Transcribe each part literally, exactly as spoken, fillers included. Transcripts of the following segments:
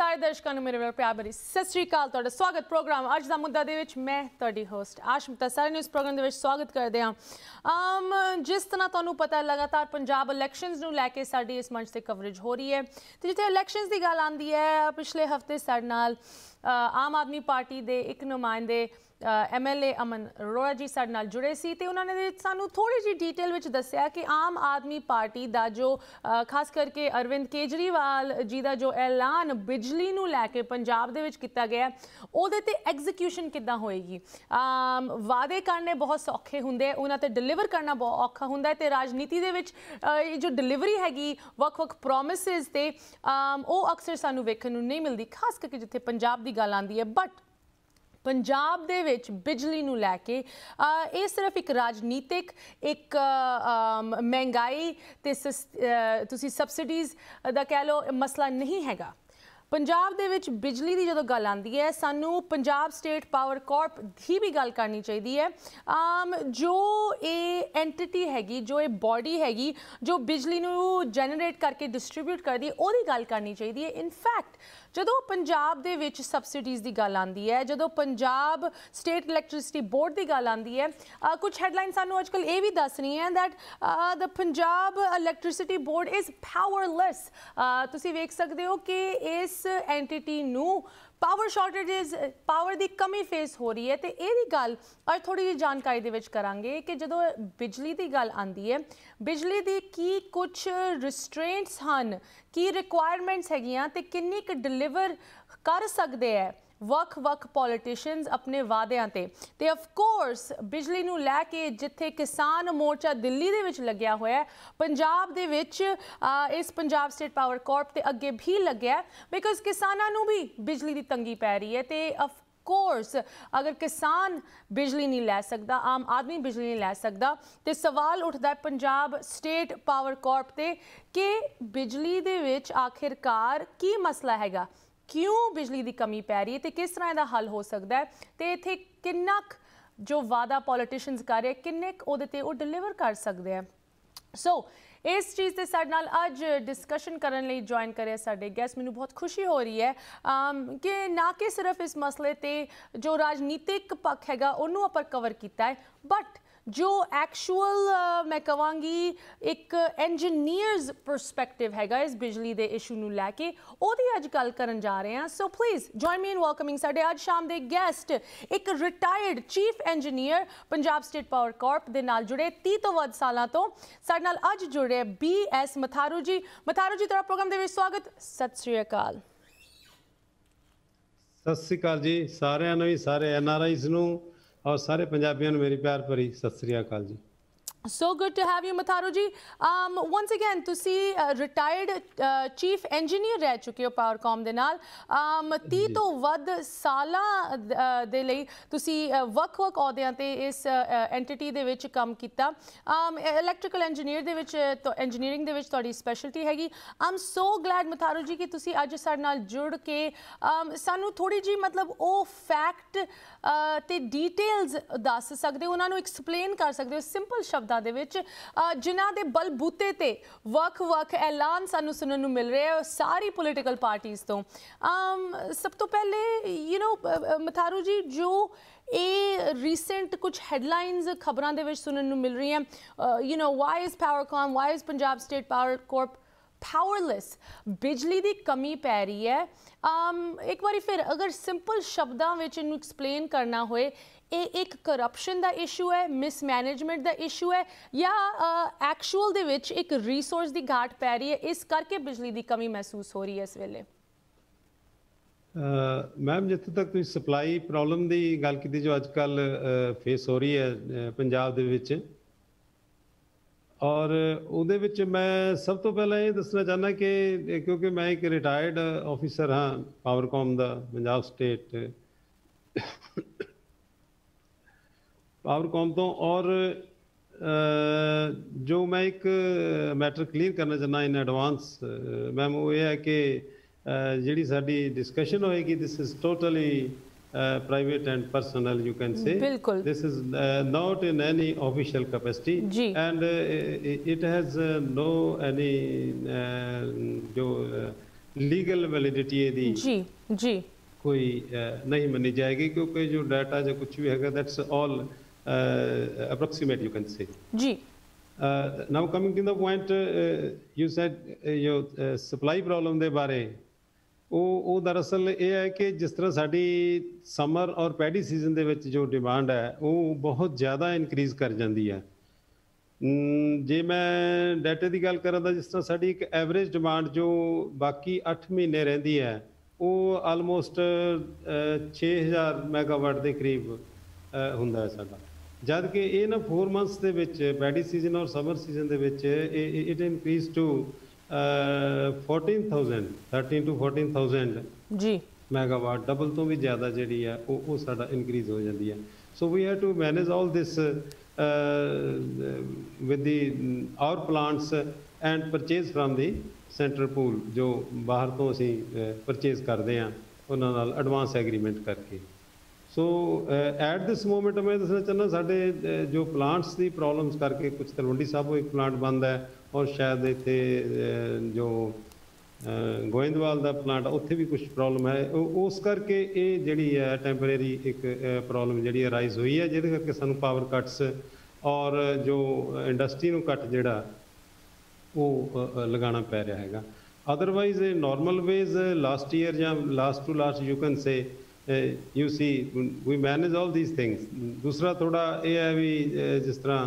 सारे दर्शकों को मेरे वाला प्यार भरी सत श्री अकाल। तुहाडा स्वागत प्रोग्राम अज दा मुद्दा दे विच मैं तुहाडी होस्ट आशमिता सारे न्यूज़ प्रोग्राम दे विच स्वागत करदे हां। आम जिस तरह तुहानूं पता है लगातार पंजाब इलैक्शनस नूं लैके साडी इस मंच ते कवरेज हो रही है ते जिथे इलैक्शनस दी गल आंदी है पिछले हफ्ते साडे नाल आम आदमी पार्टी दे एक नुमाइंदे M L A Aman Arora ji साडे नाल जुड़े सी ते उन्होंने सानू थोड़ी जी डिटेल विच दस्सिया कि आम आदमी पार्टी दा जो खास करके अरविंद केजरीवाल जी दा जो ऐलान बिजली नूं लैके पंजाब दे विच कीता गया उहदे ते एग्जीक्यूशन किद्दां होएगी। वादे करने बहुत सौखे हुंदे उन्हां ते डिलीवर करना बहुत औखा हुंदा है ते राजनीति दे विच जो डिलीवरी हैगी वख-वख प्रॉमिसेस ते ओह अक्सर सानू वेखण नूं नहीं मिलदी, खास करके जिथे पंजाब दी गल आंदी है। बट पंजाब दे विच बिजली नूं लैके ये सिर्फ एक राजनीतिक एक महंगाई ते तुसी सबसिडीज़ दा कह लो मसला नहीं हैगा। पंजाब दे विच बिजली की जो गल आंदी है सानू पंजाब स्टेट पावर कॉर्प की भी गल करनी चाहिए है। आम जो ये एंटिटी हैगी जो ये बॉडी हैगी जो बिजली नू जनरेट करके डिस्ट्रीब्यूट करती है ओहदी गल करनी चाहिए है। इनफैक्ट जदों पंजाब दे विच सबसिडीज़ की गल आंदी है जदों पंजाब स्टेट इलैक्ट्रिसिटी बोर्ड की गल आंदी है आ, कुछ हैडलाइन सानू अजकल ये भी दस रही हैं that the Punjab electricity board is powerless. तुसीं वेख सकते हो कि इस एंटिटी नू पावर शॉर्टेजेस पावर की कमी फेस हो रही है तो यही गल और थोड़ी जी जानकारी दे विच करांगे कि जदों बिजली की गल आंदी है बिजली की की कुछ रिस्ट्रेंट्स हैं की रिक्वायरमेंट्स हैगियां ते किन्नी क डिलीवर कर सकते हैं वख वख पॉलिटिशियंस अपने वादियां ते ते ऑफ कोर्स बिजली नूं लैके जिथे किसान मोर्चा दिल्ली दे विच लग्या होया है पंजाब दे विच इस पंजाब स्टेट पावर कॉर्प ते अगे भी लग्या है बिकॉज किसानां नूं भी बिजली की तंगी पै रही है ते ऑफ कोर्स अगर किसान बिजली नहीं लै सकता आम आदमी बिजली नहीं लै सकता तो सवाल उठता है पंजाब स्टेट पावर कॉर्प ते कि बिजली दे विच आखिरकार की मसला हैगा, क्यों बिजली की कमी पै रही है तो किस तरह का हल हो सकता है तो इत्थे किन्ना जो वादा पॉलिटिशियंस कर रहे किन्ने उहदे ते ओह डिलीवर कर सकते हैं। सो so, इस चीज़ से साडे नाल अज डिस्कशन करने लई ज्वाइन करे साडे गैस्ट। मैनूं बहुत खुशी हो रही है um, कि ना कि सिर्फ इस मसले ते जो राजनीतिक पक्ष हैगा उन्होंने आपां कवर किया है बट जो एक्चुअल uh, मैं कहांगी एक इंजीनियर्स परस्पैक्टिव हैगा इस बिजली के इशू नूं लैके ओहदी अज गल करन जा रहे हैं। So please join me in welcoming साडे अज शाम दे गेस्ट एक retired chief engineer Punjab state power corp दे नाल जुड़े तीह तो वध सालां तो साडे नाल अज जुड़े बी एस मथारू जी। मथारू जी तुहाडा प्रोग्राम दे विच स्वागत, सत श्री अकाल। सत श्री अकाल जी सारिਆਂ ਨੂੰ सारे एन आर आईज़ ਨੂੰ और सारे पंजाबियों मेरी प्यार भरी सत श्री अकाल जी। So good to have you Matharu ji. Um, once again तुसी retired uh, chief engineer रह चुके हो पावरकॉम दे नाल um, तीह तो वध सालां दे लई तुसी वख वख अहुदियां ते इस एंटिटी दे विच काम कीता। इलैक्ट्रिकल इंजीनियर दे विच तो इंजीनियरिंग दे विच तुहाडी स्पैशलिटी हैगी। I am so glad Matharu ji कि तुसी अज साडे नाल जुड़ के um, सानू थोड़ी जी मतलब वो फैक्ट uh, ते डिटेल्स दस सकदे हो, उन्होंने एक्सप्लेन कर सकते हो सिंपल शब्द जिन्हां दे बलबूते ते वख वख ऐलान सानू सुनने नूं मिल रहे हैं सारी पोलिटिकल पार्टीज़ तो। um, सब तो पहले यू नो मथारू जी जो ये रीसेंट कुछ हेडलाइंस खबरां दे विच सुनने नूं मिल रही हैं you know why is Powercom why is Punjab state power corp powerless, बिजली की कमी पै रही है। um, एक बार फिर अगर सिंपल शब्दों में इनू एक्सप्लेन करना होए ये एक करप्शन का इशू है, मिसमैनेजमेंट का इशू है या एक्चुअल दे विच एक रिसोर्स की घाट पै रही है इस करके बिजली की कमी महसूस हो रही है इस वेले? मैम जितों तक तुसीं सप्लाई प्रॉब्लम की गल की जो अजकल फेस हो रही है पंजाब दे विच और उहदे विच मैं सब तो पहला ये दसना चाहना कि क्योंकि मैं एक रिटायर्ड ऑफिसर हाँ पावरकॉम दा पंजाब स्टेट पावरकॉम तो और जो मैं एक मैटर क्लीयर करना चाहना इन एडवांस मैम वो ये है कि जिहड़ी साडी डिस्कशन होएगी this is totally Uh, private and personal you can say. Bilkul. This is uh, not in any official capacity Ji. and uh, it has uh, no any uh, जो uh, legal validity ਇਹਦੀ ਜੀ ਜੀ ਕੋਈ ਨਹੀਂ ਮੰਨੀ ਜਾਏਗੀ, ਕਿਉਂਕਿ ਜੋ ਡਾਟਾ ਜਾਂ ਕੁਝ ਵੀ ਹੈਗਾ that's all approximate you can say ਜੀ। Now coming to the point you said ਜੋ ਸਪਲਾਈ ਪ੍ਰੋਬਲਮ ਦੇ ਬਾਰੇ, ਉਹ ਉਹ ਦਰਅਸਲ ਇਹ ਹੈ ਕਿ ਜਿਸ ਤਰ੍ਹਾਂ ਸਾਡੀ ਸਮਰ ਔਰ ਪੈਡੀ ਸੀਜ਼ਨ ਦੇ ਵਿੱਚ ਜੋ ਡਿਮਾਂਡ ਹੈ ਉਹ ਬਹੁਤ ਜ਼ਿਆਦਾ ਇਨਕਰੀਜ਼ ਕਰ ਜਾਂਦੀ ਹੈ। ਜੇ ਮੈਂ ਡਾਟੇ ਦੀ ਗੱਲ ਕਰਾਂ ਤਾਂ ਜਿਸ ਤਰ੍ਹਾਂ ਸਾਡੀ ਇੱਕ ਐਵਰੇਜ ਡਿਮਾਂਡ ਜੋ ਬਾਕੀ ਅੱਠ ਮਹੀਨੇ ਰਹਿੰਦੀ ਹੈ ਉਹ ਆਲਮੋਸਟ ਛੇ ਹਜ਼ਾਰ ਮੈਗਾਵਾਟ ਦੇ ਕਰੀਬ ਹੁੰਦਾ ਹੈ ਸਾਡਾ, ਜਦ ਕਿ ਇਹ ਨਾ ਫੋਰ ਮੰਥਸ ਦੇ ਵਿੱਚ ਪੈਡੀ ਸੀਜ਼ਨ ਔਰ ਸਮਰ ਸੀਜ਼ਨ ਦੇ ਵਿੱਚ it increase to fourteen thousand thirteen to fourteen thousand ਜੀ ਮੈਗਾਵਾਟ, ਡਬਲ ਤੋਂ ਵੀ ਜ਼ਿਆਦਾ ਜਿਹੜੀ ਹੈ ਉਹ ਉਹ ਸਾਡਾ ਇਨਕਰੀਜ਼ ਹੋ ਜਾਂਦੀ ਹੈ। So we have to manage all this with the our plants and purchase from the central pool, ਜੋ ਬਾਹਰ ਤੋਂ ਅਸੀਂ ਪਰਚੇਜ਼ ਕਰਦੇ ਹਾਂ ਉਹਨਾਂ ਨਾਲ ਐਡਵਾਂਸ ਐਗਰੀਮੈਂਟ ਕਰਕੇ। ਸੋ ਐਟ ਦਿਸ ਮੋਮੈਂਟ ਮੈਂ ਦੱਸਣਾ ਚਾਹੁੰਦਾ ਸਾਡੇ ਜੋ ਪਲਾਂਟਸ ਦੀ ਪ੍ਰੋਬਲਮਸ ਕਰਕੇ, ਕੁਝ ਤਲਵੰਡੀ ਸਾਬੋ ਇੱਕ ਪਲਾਂਟ ਬੰਦ ਹੈ ਔਰ ਸ਼ਾਇਦ ਇੱਥੇ ਜੋ ਗੋਇੰਦਵਾਲ ਦਾ ਪਲਾਂਟ ਉੱਥੇ ਵੀ ਕੁਝ ਪ੍ਰੋਬਲਮ ਹੈ, ਉਸ ਕਰਕੇ ਇਹ ਜਿਹੜੀ ਹੈ ਟੈਂਪਰੇਰੀ ਇੱਕ ਪ੍ਰੋਬਲਮ ਜਿਹੜੀ ਅਰਾਈਜ਼ ਹੋਈ ਹੈ, ਜਿਹਦੇ ਕਰਕੇ ਸਾਨੂੰ ਪਾਵਰ ਕੱਟਸ ਔਰ ਜੋ ਇੰਡਸਟਰੀ ਨੂੰ ਕੱਟ ਜਿਹੜਾ ਉਹ ਲਗਾਉਣਾ ਪੈ ਰਿਹਾ ਹੈਗਾ। ਅਦਰਵਾਈਜ਼ ਇਹ ਨਾਰਮਲ ਵੇਜ਼ ਲਾਸਟ ਈਅਰ ਜਾਂ last to last you can say you see we manage all these things. ਦੂਸਰਾ ਥੋੜ੍ਹਾ ਇਹ ਹੈ ਵੀ ਜਿਸ ਤਰ੍ਹਾਂ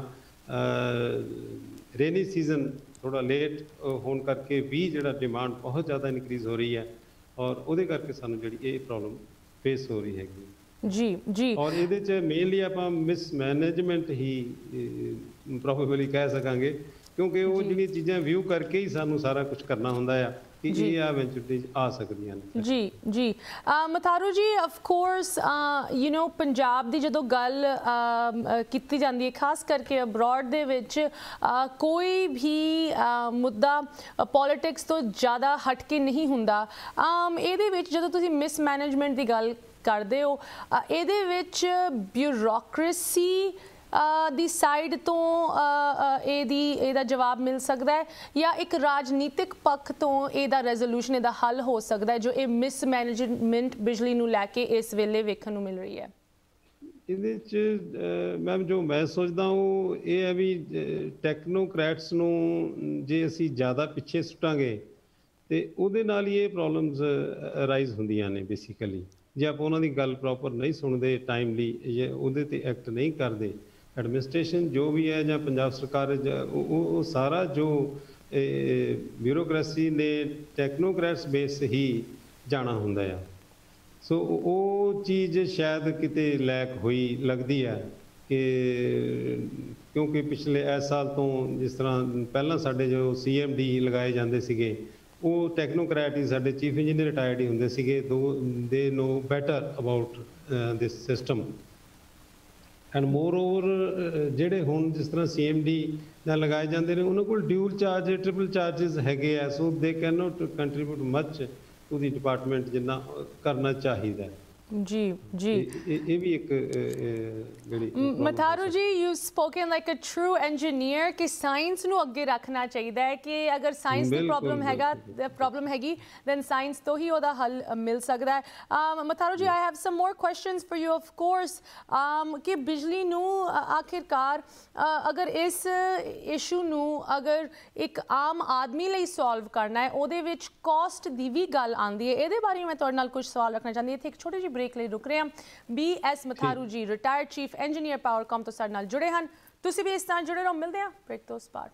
ਰੇਨੀ ਸੀਜ਼ਨ ਥੋੜਾ ਲੇਟ ਹੋਣ ਕਰਕੇ ਵੀ ਜਿਹੜਾ ਡਿਮਾਂਡ ਬਹੁਤ ਜ਼ਿਆਦਾ ਇਨਕਰੀਜ਼ ਹੋ ਰਹੀ ਹੈ ਔਰ ਉਹਦੇ ਕਰਕੇ ਸਾਨੂੰ ਜਿਹੜੀ ਇਹ ਪ੍ਰੋਬਲਮ ਫੇਸ ਹੋ ਰਹੀ ਹੈਗੀ ਜੀ ਜੀ। ਔਰ ਇਹਦੇ 'ਚ ਮੇਨਲੀ ਆਪਾਂ ਮਿਸ ਮੈਨੇਜਮੈਂਟ ਹੀ ਪ੍ਰੋਬੇਬਲੀ ਕਹਿ ਸਕਾਂਗੇ, ਕਿਉਂਕਿ ਉਹ ਜਿਹੜੀਆਂ ਚੀਜ਼ਾਂ ਵਿਊ ਕਰਕੇ ਹੀ ਸਾਨੂੰ ਸਾਰਾ ਕੁਝ ਕਰਨਾ ਹੁੰਦਾ ਆ ਕਿ ਇਹ ਐਵੈਂਚੁਅਲੀ ਆ ਸਕਦੀਆਂ ਨੇ। ਜੀ ਜੀ Matharu ji, of course you know Punjab ਦੀ ਜਦੋਂ ਗੱਲ ਕੀਤੀ ਜਾਂਦੀ ਹੈ ਖਾਸ ਕਰਕੇ ਅਬਰੋਡ ਦੇ ਵਿੱਚ, ਕੋਈ ਵੀ ਮੁੱਦਾ ਪੋਲਿਟਿਕਸ ਤੋਂ ਜ਼ਿਆਦਾ ਹਟ ਕੇ ਨਹੀਂ ਹੁੰਦਾ। ਇਹਦੇ ਵਿੱਚ ਜਦੋਂ ਤੁਸੀਂ ਮਿਸ ਮੈਨੇਜਮੈਂਟ ਦੀ ਗੱਲ ਕਰਦੇ ਹੋ, ਇਹਦੇ ਵਿੱਚ ਬਿਊਰੋਕਰੇਸੀ ਦੀ ਸਾਈਡ ਤੋਂ ਇਹਦੀ ਇਹਦਾ ਜਵਾਬ ਮਿਲ ਸਕਦਾ ਹੈ ਜਾਂ ਇੱਕ ਰਾਜਨੀਤਿਕ ਪੱਖ ਤੋਂ ਇਹਦਾ ਰੈਜ਼ੋਲੂਸ਼ਨ, ਇਹਦਾ ਹੱਲ ਹੋ ਸਕਦਾ ਹੈ ਜੋ ਇਹ ਮਿਸ ਮੈਨੇਜਮੈਂਟ ਬਿਜਲੀ ਨੂੰ ਲੈ ਕੇ ਇਸ ਵੇਲੇ ਵੇਖਣ ਨੂੰ ਮਿਲ ਰਹੀ ਹੈ? ਇਹਦੇ 'ਚ ਮੈਮ ਜੋ ਮੈਂ ਸੋਚਦਾ ਉਹ ਇਹ ਹੈ ਵੀ ਟੈਕਨੋਕ੍ਰੈਟਸ ਨੂੰ ਜੇ ਅਸੀਂ ਜ਼ਿਆਦਾ ਪਿੱਛੇ ਸੁੱਟਾਂਗੇ ਤੇ ਉਹਦੇ ਨਾਲ ਹੀ ਇਹ ਪ੍ਰੋਬਲਮਸ ਅਰਾਈਜ਼ ਹੁੰਦੀਆਂ ਨੇ ਬੇਸਿਕਲੀ। ਜੇ ਆਪਾਂ ਉਹਨਾਂ ਦੀ ਗੱਲ ਪ੍ਰੋਪਰ ਨਹੀਂ ਸੁਣਦੇ ਟਾਈਮਲੀ, ਜੇ ਉਹਦੇ 'ਤੇ ਐਕਟ ਨਹੀਂ ਕਰਦੇ, ਐਡਮਿਨਿਸਟ੍ਰੇਸ਼ਨ ਜੋ ਵੀ ਹੈ ਜਾਂ ਪੰਜਾਬ ਸਰਕਾਰ ਉਹ ਸਾਰਾ ਜੋ ਬਿਊਰੋਕ੍ਰੇਸੀ ਨੇ ਟੈਕਨੋਕ੍ਰੈਟਸ ਬੇਸ ਹੀ ਜਾਣਾ ਹੁੰਦਾ ਆ। ਸੋ ਉਹ ਚੀਜ਼ ਸ਼ਾਇਦ ਕਿਤੇ ਲੈਕ ਹੋਈ ਲੱਗਦੀ ਹੈ ਕਿ ਕਿਉਂਕਿ ਪਿਛਲੇ ਇਸ ਸਾਲ ਤੋਂ ਜਿਸ ਤਰ੍ਹਾਂ ਪਹਿਲਾਂ ਸਾਡੇ ਜੋ ਸੀ ਐਮ ਡੀ ਲਗਾਏ ਜਾਂਦੇ ਸੀਗੇ ਉਹ ਟੈਕਨੋਕ੍ਰੈਟ ਹੀ ਸਾਡੇ ਚੀਫ ਇੰਜੀਨੀਅਰ ਰਿਟਾਇਰਡ ਹੀ ਹੁੰਦੇ ਸੀਗੇ। Though they know better about this system and moreover ਜਿਹੜੇ ਹੁਣ ਜਿਸ ਤਰ੍ਹਾਂ ਸੀ ਐਮ ਡੀ ਨਾਲ ਲਗਾਏ ਜਾਂਦੇ ਨੇ ਉਹਨਾਂ ਕੋਲ ਡਿਊਲ ਚਾਰਜ ਟ੍ਰਿਪਲ ਚਾਰਜਸ ਹੈਗੇ ਆ। So they can not contribute much to the department ਜਿੰਨਾ ਕਰਨਾ ਚਾਹੀਦਾ। ਜੀ ਜੀ ਇਹ ਵੀ ਇੱਕ ਜਿਹੜੀ Matharu ji, you spoken like a true engineer ਕਿ ਸਾਇੰਸ ਨੂੰ ਅੱਗੇ ਰੱਖਣਾ ਚਾਹੀਦਾ ਹੈ ਕਿ ਅਗਰ ਸਾਇੰਸ ਦੀ ਪ੍ਰੋਬਲਮ ਹੈਗਾ ਪ੍ਰੋਬਲਮ ਹੈਗੀ ਦੈਨ ਸਾਇੰਸ ਤੋਂ ਹੀ ਉਹਦਾ ਹੱਲ ਮਿਲ ਸਕਦਾ ਹੈ। Matharu ji, I have some more questions for you of course ਕਿ ਬਿਜਲੀ ਨੂੰ ਆਖਿਰਕਾਰ ਅਗਰ ਇਸ ਇਸ਼ੂ ਨੂੰ ਅਗਰ ਇੱਕ ਆਮ ਆਦਮੀ ਲਈ ਸੋਲਵ ਕਰਨਾ ਹੈ ਉਹਦੇ ਵਿੱਚ ਕਾਸਟ ਦੀ ਵੀ ਗੱਲ ਆਉਂਦੀ ਹੈ। ਇਹਦੇ ਬਾਰੇ ਮੈਂ ਤੁਹਾਡੇ ਨਾਲ ਕੁਝ ਸਵਾਲ ਰੱਖਣਾ ਚਾਹੁੰਦੀ ਹਾਂ। ਇੱਥੇ ਇੱਕ ਛੋਟੀ ਜਿਹੀ ब्रेक ਲਈ रुक रहे हैं। B S Matharu ji retired chief engineer Powercom ਤੋਂ ਸਾਡੇ ਨਾਲ ਜੁੜੇ ਹਨ। ਤੁਸੀਂ ਵੀ ਇਸ ਤਰ੍ਹਾਂ ਜੁੜੇ ਰਹੋ। ਮਿਲਦੇ ਹਾਂ ਬ੍ਰੇਕ ਤੋਂ ਬਾਅਦ।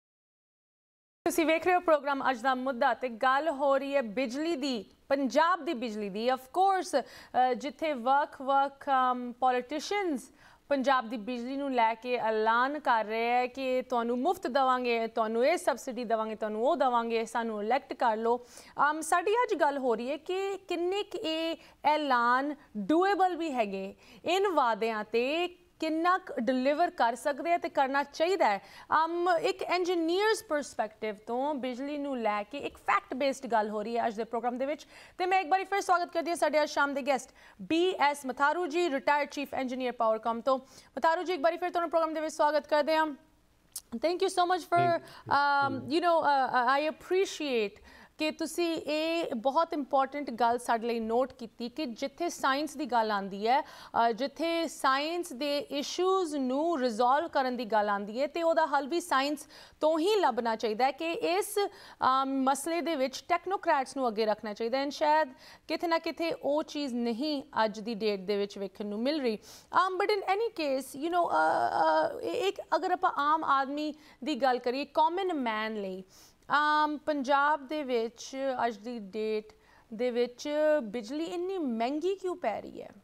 ਤੁਸੀਂ ਵੇਖ ਰਹੇ ਹੋ ਪ੍ਰੋਗਰਾਮ ਅੱਜ ਦਾ ਮੁੱਦਾ ਤੇ ਗੱਲ ਹੋ ਰਹੀ ਹੈ ਬਿਜਲੀ ਦੀ, ਪੰਜਾਬ ਦੀ ਬਿਜਲੀ ਦੀ। ਆਫ ਕੋਰਸ ਜਿੱਥੇ ਵੱਖ ਵੱਖ ਪੋਲੀਟੀਸ਼ੀਅਨਸ ਪੰਜਾਬ ਦੀ ਬਿਜਲੀ ਨੂੰ ਲੈ ਕੇ ਐਲਾਨ ਕਰ ਰਹੇ ਹੈ ਕਿ ਤੁਹਾਨੂੰ ਮੁਫਤ ਦੇਵਾਂਗੇ, ਤੁਹਾਨੂੰ ਇਹ ਸਬਸਿਡੀ ਦੇਵਾਂਗੇ, ਤੁਹਾਨੂੰ ਉਹ ਦੇਵਾਂਗੇ, ਸਾਨੂੰ ਇਲੈਕਟ ਕਰ ਲਓ। ਸਾਡੀ ਅੱਜ ਗੱਲ ਹੋ ਰਹੀ ਹੈ ਕਿ ਕਿੰਨੇ ਕੁ ਇਹ ਐਲਾਨ ਡੂਏਬਲ ਵੀ ਹੈਗੇ, ਇਨ ਵਾਅਦਿਆਂ 'ਤੇ ਕਿੰਨਾ ਡਿਲੀਵਰ ਕਰ ਸਕਦੇ ਆ ਤੇ ਕਰਨਾ ਚਾਹੀਦਾ ਹੈ। um, ਇੱਕ ਇੰਜੀਨੀਅਰਸ ਪਰਸਪੈਕਟਿਵ ਤੋਂ ਬਿਜਲੀ ਨੂੰ ਲੈ ਕੇ ਇੱਕ ਫੈਕਟ ਬੇਸਡ ਗੱਲ ਹੋ ਰਹੀ ਹੈ ਅੱਜ ਦੇ ਪ੍ਰੋਗਰਾਮ ਦੇ ਵਿੱਚ। ਤੇ ਮੈਂ ਇੱਕ ਵਾਰੀ ਫਿਰ ਸਵਾਗਤ ਕਰਦੀ ਹਾਂ ਸਾਡੇ ਅੱਜ ਸ਼ਾਮ ਦੇ ਗੈਸਟ ਬੀ ਐਸ ਮਥਾਰੂ ਜੀ, ਰਿਟਾਇਰਡ ਚੀਫ ਇੰਜੀਨੀਅਰ ਪਾਵਰਕॉम ਤੋਂ। ਮਥਾਰੂ ਜੀ, ਇੱਕ ਵਾਰੀ ਫਿਰ ਤੁਹਾਨੂੰ ਪ੍ਰੋਗਰਾਮ ਦੇ ਵਿੱਚ ਸਵਾਗਤ ਕਰਦੇ ਹਾਂ। Thank you so much for, um, you know, uh, I appreciate ਕਿ ਤੁਸੀਂ ਇਹ ਬਹੁਤ ਇੰਪੋਰਟੈਂਟ ਗੱਲ ਸਾਡੇ ਲਈ ਨੋਟ ਕੀਤੀ ਕਿ ਜਿੱਥੇ ਸਾਇੰਸ ਦੀ ਗੱਲ ਆਉਂਦੀ ਹੈ, ਜਿੱਥੇ ਸਾਇੰਸ ਦੇ ਇਸ਼ੂਜ਼ ਨੂੰ ਰਿਜ਼ੋਲਵ ਕਰਨ ਦੀ ਗੱਲ ਆਉਂਦੀ ਹੈ ਤੇ ਉਹਦਾ ਹੱਲ ਵੀ ਸਾਇੰਸ ਤੋਂ ਹੀ ਲੱਭਣਾ ਚਾਹੀਦਾ ਹੈ ਕਿ ਇਸ ਮਸਲੇ ਦੇ ਵਿੱਚ ਟੈਕਨੋਕ੍ਰੈਟਸ ਨੂੰ ਅੱਗੇ ਰੱਖਣਾ ਚਾਹੀਦਾ ਹੈ। ਸ਼ਾਇਦ ਕਿਤੇ ਨਾ ਕਿਤੇ ਉਹ ਚੀਜ਼ ਨਹੀਂ ਅੱਜ ਦੀ ਡੇਟ ਦੇ ਵਿੱਚ ਵੇਖਣ ਨੂੰ ਮਿਲ ਰਹੀ। But in any case you know ਇੱਕ ਅਗਰ ਆਪਾਂ ਆਮ ਆਦਮੀ ਦੀ ਗੱਲ ਕਰੀਏ, ਕਾਮਨ ਮੈਨ ਲਈ ਪੰਜਾਬ ਦੇ ਵਿੱਚ ਅੱਜ ਦੀ ਡੇਟ ਦੇ ਵਿੱਚ ਬਿਜਲੀ ਇੰਨੀ ਮਹਿੰਗੀ ਕਿਉਂ ਪੈ ਰਹੀ ਹੈ?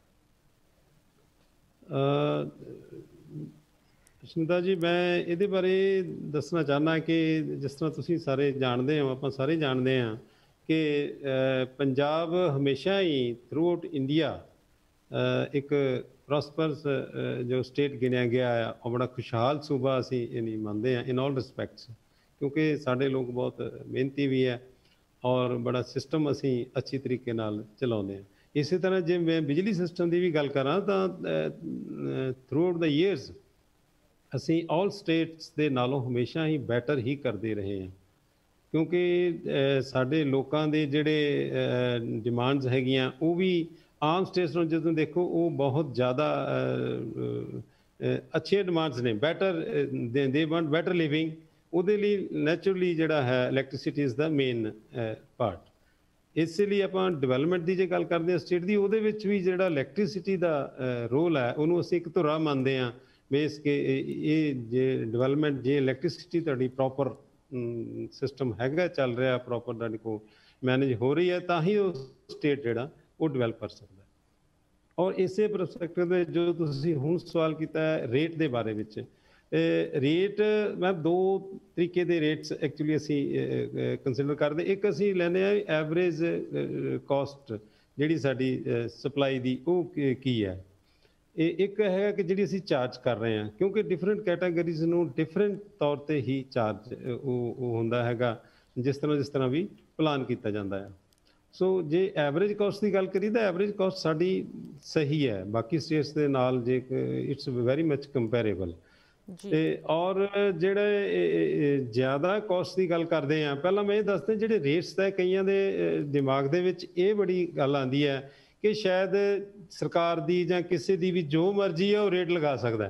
ਸੁਨੀਤਾ ਜੀ, ਮੈਂ ਇਹਦੇ ਬਾਰੇ ਦੱਸਣਾ ਚਾਹੁੰਦਾ ਕਿ ਜਿਸ ਤਰ੍ਹਾਂ ਤੁਸੀਂ ਸਾਰੇ ਜਾਣਦੇ ਹੋ, ਆਪਾਂ ਸਾਰੇ ਜਾਣਦੇ ਹਾਂ ਕਿ ਪੰਜਾਬ ਹਮੇਸ਼ਾ ਹੀ ਥਰੂ ਆਊਟ ਇੰਡੀਆ ਇੱਕ ਪ੍ਰੋਸਪਰਸ ਜੋ ਸਟੇਟ ਗਿਣਿਆ ਗਿਆ ਆ, ਉਹ ਬੜਾ ਖੁਸ਼ਹਾਲ ਸੂਬਾ ਅਸੀਂ ਇਹ ਨਹੀਂ ਮੰਨਦੇ ਹਾਂ ਇਨ ਆਲ ਰਿਸਪੈਕਟਸ, ਕਿਉਂਕਿ ਸਾਡੇ ਲੋਕ ਬਹੁਤ ਮਿਹਨਤੀ ਵੀ ਹੈ ਔਰ ਬੜਾ ਸਿਸਟਮ ਅਸੀਂ ਅੱਛੀ ਤਰੀਕੇ ਨਾਲ ਚਲਾਉਂਦੇ ਹਾਂ। ਇਸੇ ਤਰ੍ਹਾਂ ਜੇ ਮੈਂ ਬਿਜਲੀ ਸਿਸਟਮ ਦੀ ਵੀ ਗੱਲ ਕਰਾਂ ਤਾਂ ਥਰੂ ਆਊਟ ਦਾ ਈਅਰਸ ਅਸੀਂ ਆਲ ਸਟੇਟਸ ਦੇ ਨਾਲੋਂ ਹਮੇਸ਼ਾ ਹੀ ਬੈਟਰ ਹੀ ਕਰਦੇ ਰਹੇ ਹਾਂ, ਕਿਉਂਕਿ ਸਾਡੇ ਲੋਕਾਂ ਦੇ ਜਿਹੜੇ ਡਿਮਾਂਡਸ ਹੈਗੀਆਂ ਉਹ ਵੀ ਆਮ ਸਟੇਟਸ ਨੂੰ ਜਦੋਂ ਦੇਖੋ ਉਹ ਬਹੁਤ ਜ਼ਿਆਦਾ ਅੱਛੀਆਂ ਡਿਮਾਂਡਸ ਨੇ, better they want better living. ਉਹਦੇ ਲਈ ਨੈਚੁਰਲੀ ਜਿਹੜਾ ਹੈ electricity is the main part. ਇਸੇ ਲਈ ਆਪਾਂ ਡਿਵੈਲਪਮੈਂਟ ਦੀ ਜੇ ਗੱਲ ਕਰਦੇ ਹਾਂ ਸਟੇਟ ਦੀ, ਉਹਦੇ ਵਿੱਚ ਵੀ ਜਿਹੜਾ ਇਲੈਕਟ੍ਰੀਸਿਟੀ ਦਾ ਰੋਲ ਹੈ ਉਹਨੂੰ ਅਸੀਂ ਇੱਕ ਧੁਰਾ ਮੰਨਦੇ ਹਾਂ ਬੇਸ ਕੇ ਇਹ ਜੇ ਡਿਵੈਲਪਮੈਂਟ ਜੇ ਇਲੈਕਟ੍ਰੀਸਿਟੀ ਤੁਹਾਡੀ ਪ੍ਰੋਪਰ ਸਿਸਟਮ ਹੈਗਾ ਚੱਲ ਰਿਹਾ, ਪ੍ਰੋਪਰ ਤੁਹਾਡੇ ਕੋਲ ਮੈਨੇਜ ਹੋ ਰਹੀ ਹੈ, ਤਾਂ ਹੀ ਉਹ ਸਟੇਟ ਜਿਹੜਾ ਉਹ ਡਿਵੈਲਪ ਕਰ ਸਕਦਾ। ਔਰ ਇਸੇ ਪਰਸਪੈਕਟਿਵ ਦੇ ਜੋ ਤੁਸੀਂ ਹੁਣ ਸਵਾਲ ਕੀਤਾ ਹੈ ਰੇਟ ਦੇ ਬਾਰੇ ਵਿੱਚ, ਰੇਟ ਮੈਂ ਦੋ ਤਰੀਕੇ ਦੇ ਰੇਟਸ ਐਕਚੁਅਲੀ ਅਸੀਂ ਕੰਸੀਡਰ ਕਰਦੇ। ਇੱਕ ਅਸੀਂ ਲੈਂਦੇ ਹਾਂ ਐਵਰੇਜ ਕੋਸਟ ਜਿਹੜੀ ਸਾਡੀ ਸਪਲਾਈ ਦੀ, ਉਹ ਕੀ ਹੈ। ਇਹ ਇੱਕ ਹੈਗਾ ਕਿ ਜਿਹੜੀ ਅਸੀਂ ਚਾਰਜ ਕਰ ਰਹੇ ਹਾਂ, ਕਿਉਂਕਿ ਡਿਫਰੈਂਟ ਕੈਟਾਗਰੀਜ਼ ਨੂੰ ਡਿਫਰੈਂਟ ਤੌਰ 'ਤੇ ਹੀ ਚਾਰਜ ਉਹ ਉਹ ਹੁੰਦਾ ਹੈਗਾ, ਜਿਸ ਤਰ੍ਹਾਂ ਜਿਸ ਤਰ੍ਹਾਂ ਵੀ ਪਲਾਨ ਕੀਤਾ ਜਾਂਦਾ ਹੈ। ਸੋ ਜੇ ਐਵਰੇਜ ਕੋਸਟ ਦੀ ਗੱਲ ਕਰੀਏ ਤਾਂ ਐਵਰੇਜ ਕੋਸਟ ਸਾਡੀ ਸਹੀ ਹੈ ਬਾਕੀ ਸਟੇਟਸ ਦੇ ਨਾਲ, ਜੇ ਇਟਸ ਵੈਰੀ ਮੱਚ ਕੰਪੈਰੇਬਲ। ਤੇ ਔਰ ਜਿਹੜੇ ਜ਼ਿਆਦਾ ਕੋਸਟ ਦੀ ਗੱਲ ਕਰਦੇ ਹਾਂ, ਪਹਿਲਾਂ ਮੈਂ ਇਹ ਦੱਸਦਾ ਜਿਹੜੇ ਰੇਟਸ ਹੈ, ਕਈਆਂ ਦੇ ਦਿਮਾਗ ਦੇ ਵਿੱਚ ਇਹ ਬੜੀ ਗੱਲ ਆਉਂਦੀ ਹੈ ਕਿ ਸ਼ਾਇਦ ਸਰਕਾਰ ਦੀ ਜਾਂ ਕਿਸੇ ਦੀ ਵੀ ਜੋ ਮਰਜ਼ੀ ਹੈ ਉਹ ਰੇਟ ਲਗਾ ਸਕਦਾ।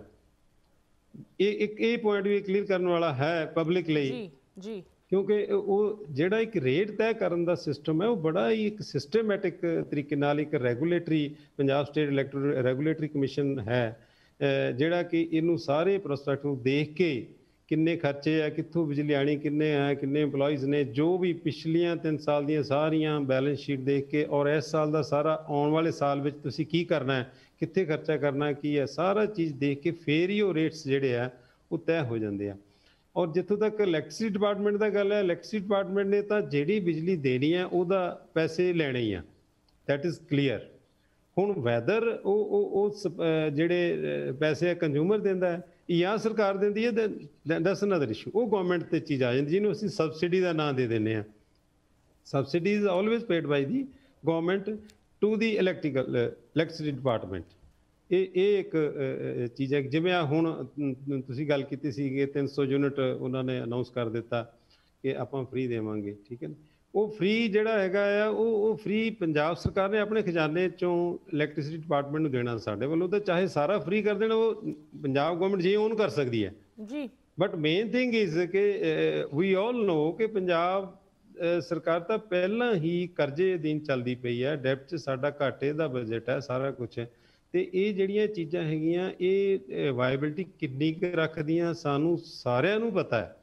ਇਹ ਇੱਕ ਇਹ ਪੁਆਇੰਟ ਵੀ ਕਲੀਅਰ ਕਰਨ ਵਾਲਾ ਹੈ ਪਬਲਿਕ ਲਈ ਜੀ ਜੀ ਕਿਉਂਕਿ ਉਹ ਜਿਹੜਾ ਇੱਕ ਰੇਟ ਤੈਅ ਕਰਨ ਦਾ ਸਿਸਟਮ ਹੈ ਉਹ ਬੜਾ ਹੀ ਇੱਕ ਸਿਸਟਮੈਟਿਕ ਤਰੀਕੇ ਨਾਲ ਇੱਕ regulatory Punjab state electric regulatory commission ਹੈ ਜਿਹੜਾ ਕਿ ਇਹਨੂੰ ਸਾਰੇ ਪ੍ਰੋਸਪੈਕਟ ਨੂੰ ਦੇਖ ਕੇ ਕਿੰਨੇ ਖਰਚੇ ਆ, ਕਿੱਥੋਂ ਬਿਜਲੀ ਆਣੀ, ਕਿੰਨੇ ਆ, ਕਿੰਨੇ EMPLOYEES ਨੇ, ਜੋ ਵੀ ਪਿਛਲੀਆਂ ਤਿੰਨ ਸਾਲ ਦੀਆਂ ਸਾਰੀਆਂ ਬੈਲੈਂਸ ਸ਼ੀਟ ਦੇਖ ਕੇ ਔਰ ਇਸ ਸਾਲ ਦਾ ਸਾਰਾ ਆਉਣ ਵਾਲੇ ਸਾਲ ਵਿੱਚ ਤੁਸੀਂ ਕੀ ਕਰਨਾ ਹੈ, ਕਿੱਥੇ ਖਰਚਾ ਕਰਨਾ ਕੀ ਹੈ, ਸਾਰਾ ਚੀਜ਼ ਦੇਖ ਕੇ ਫੇਰ ਹੀ ਉਹ ਰੇਟਸ ਜਿਹੜੇ ਆ ਉਹ ਤੈਅ ਹੋ ਜਾਂਦੇ ਆ। ਔਰ ਜਿੱਥੋਂ ਤੱਕ ਇਲੈਕਟ੍ਰਿਸਿਟੀ ਡਿਪਾਰਟਮੈਂਟ ਦਾ ਗੱਲ ਹੈ, ਇਲੈਕਟ੍ਰਿਸਿਟੀ ਡਿਪਾਰਟਮੈਂਟ ਨੇ ਤਾਂ ਜਿਹੜੀ ਬਿਜਲੀ ਦੇਣੀ ਹੈ ਉਹਦਾ ਪੈਸੇ ਲੈਣੇ ਹੀ ਆ, ਦੈਟ ਇਜ਼ ਕਲੀਅਰ। ਹੁਣ ਵੈਦਰ ਉਹ ਉਹ ਜਿਹੜੇ ਪੈਸੇ ਆ ਕੰਜ਼ਿਊਮਰ ਦਿੰਦਾ ਹੈ ਜਾਂ ਸਰਕਾਰ ਦਿੰਦੀ ਹੈ, ਦੈਟਸ ਅਨਦਰ ਇਸ਼ੂ। ਉਹ ਗਵਰਨਮੈਂਟ 'ਤੇ ਚੀਜ਼ ਆ ਜਾਂਦੀ ਜਿਹਨੂੰ ਅਸੀਂ ਸਬਸਿਡੀ ਦਾ ਨਾਂ ਦੇ ਦਿੰਦੇ ਹਾਂ। Subsidy is always paid by the government to the electrical electricity department. ਇਹ ਇਹ ਇੱਕ ਚੀਜ਼ ਹੈ। ਜਿਵੇਂ ਆ ਹੁਣ ਤੁਸੀਂ ਗੱਲ ਕੀਤੀ ਸੀ ਕਿ ਤਿੰਨ ਸੌ ਯੂਨਿਟ ਉਹਨਾਂ ਨੇ ਅਨਾਊਂਸ ਕਰ ਦਿੱਤਾ ਕਿ ਆਪਾਂ ਫ੍ਰੀ ਦੇਵਾਂਗੇ, ਠੀਕ ਹੈ ਨਾ। ਉਹ ਫ੍ਰੀ ਜਿਹੜਾ ਹੈਗਾ ਆ ਉਹ ਉਹ ਫ੍ਰੀ ਪੰਜਾਬ ਸਰਕਾਰ ਨੇ ਆਪਣੇ ਖਜ਼ਾਨੇ 'ਚੋਂ ਇਲੈਕਟ੍ਰਿਸਿਟੀ ਡਿਪਾਰਟਮੈਂਟ ਨੂੰ ਦੇਣਾ। ਸਾਡੇ ਵੱਲੋਂ ਤਾਂ ਚਾਹੇ ਸਾਰਾ ਫ੍ਰੀ ਕਰ ਦੇਣਾ, ਉਹ ਪੰਜਾਬ ਗਵਰਨਮੈਂਟ ਜੇ ਓਨ ਕਰ ਸਕਦੀ ਹੈ ਜੀ। ਬਟ ਮੇਨ ਥਿੰਗ ਇਜ਼ ਕਿ ਵੀ ਆਲ ਨੋ ਕਿ ਪੰਜਾਬ ਸਰਕਾਰ ਤਾਂ ਪਹਿਲਾਂ ਹੀ ਕਰਜ਼ੇ ਅਧੀਨ ਚੱਲਦੀ ਪਈ ਹੈ, ਡੈਪਟ 'ਚ ਸਾਡਾ ਘਾਟੇ ਦਾ ਬਜਟ ਹੈ, ਸਾਰਾ ਕੁਛ ਹੈ। ਅਤੇ ਇਹ ਜਿਹੜੀਆਂ ਚੀਜ਼ਾਂ ਹੈਗੀਆਂ ਇਹ ਵਾਇਬਿਲਿਟੀ ਕਿੰਨੀ ਕੁ ਰੱਖਦੀਆਂ ਸਾਨੂੰ ਸਾਰਿਆਂ ਨੂੰ ਪਤਾ ਹੈ।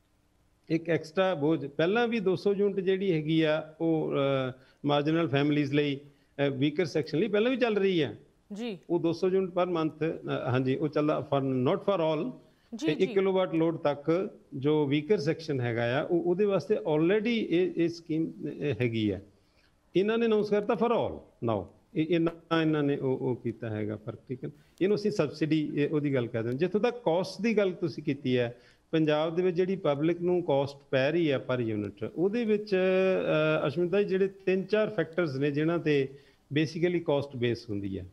ਇੱਕ ਐਕਸਟਰਾ ਬੋਝ ਪਹਿਲਾਂ ਵੀ ਦੋ ਸੌ ਯੂਨਿਟ ਜਿਹੜੀ ਹੈਗੀ ਆ ਉਹ ਮਾਰਜਨਲ ਫੈਮਲੀਜ਼ ਲਈ, ਵੀਕਰ ਸੈਕਸ਼ਨ ਲਈ ਪਹਿਲਾਂ ਵੀ ਚੱਲ ਰਹੀ ਹੈ ਜੀ। ਉਹ ਦੋ ਸੌ ਯੂਨਿਟ ਪਰ ਮੰਥ, ਹਾਂਜੀ, ਉਹ ਚੱਲਦਾ ਫਾਰ ਨੋਟ ਫਾਰ ਆਲ, ਇੱਕ ਕਿਲੋਵਾਟ ਲੋਡ ਤੱਕ ਜੋ ਵੀਕਰ ਸੈਕਸ਼ਨ ਹੈਗਾ ਆ ਉਹ ਉਹਦੇ ਵਾਸਤੇ ਆਲਰੇਡੀ ਇਹ ਇਹ ਸਕੀਮ ਹੈਗੀ ਹੈ। ਇਹਨਾਂ ਨੇ ਅਨਾਊਂਸ ਕਰਤਾ ਫਾਰ ਆਲ ਨਾਓ, ਇਹ ਇਹਨਾਂ ਇਹਨਾਂ ਨੇ ਉਹ ਉਹ ਕੀਤਾ ਹੈਗਾ ਫਰਕ, ਠੀਕ ਹੈ। ਇਹਨੂੰ ਅਸੀਂ ਸਬਸਿਡੀ ਉਹਦੀ ਗੱਲ ਕਰਦੇ ਹਾਂ। ਜਿੱਥੋਂ ਤੱਕ ਕੋਸਟ ਦੀ ਗੱਲ ਤੁਸੀਂ ਕੀਤੀ ਹੈ, ਪੰਜਾਬ ਦੇ ਵਿੱਚ ਜਿਹੜੀ ਪਬਲਿਕ ਨੂੰ ਕੋਸਟ ਪੈ ਰਹੀ ਹੈ ਪਰ ਯੂਨਿਟ, ਉਹਦੇ ਵਿੱਚ ਅਸ਼ਮਿਤਾ ਜੀ ਜਿਹੜੇ ਤਿੰਨ ਚਾਰ ਫੈਕਟਰਸ ਨੇ ਜਿਨ੍ਹਾਂ 'ਤੇ ਬੇਸਿਕਲੀ ਕੋਸਟ ਬੇਸ ਹੁੰਦੀ ਹੈ।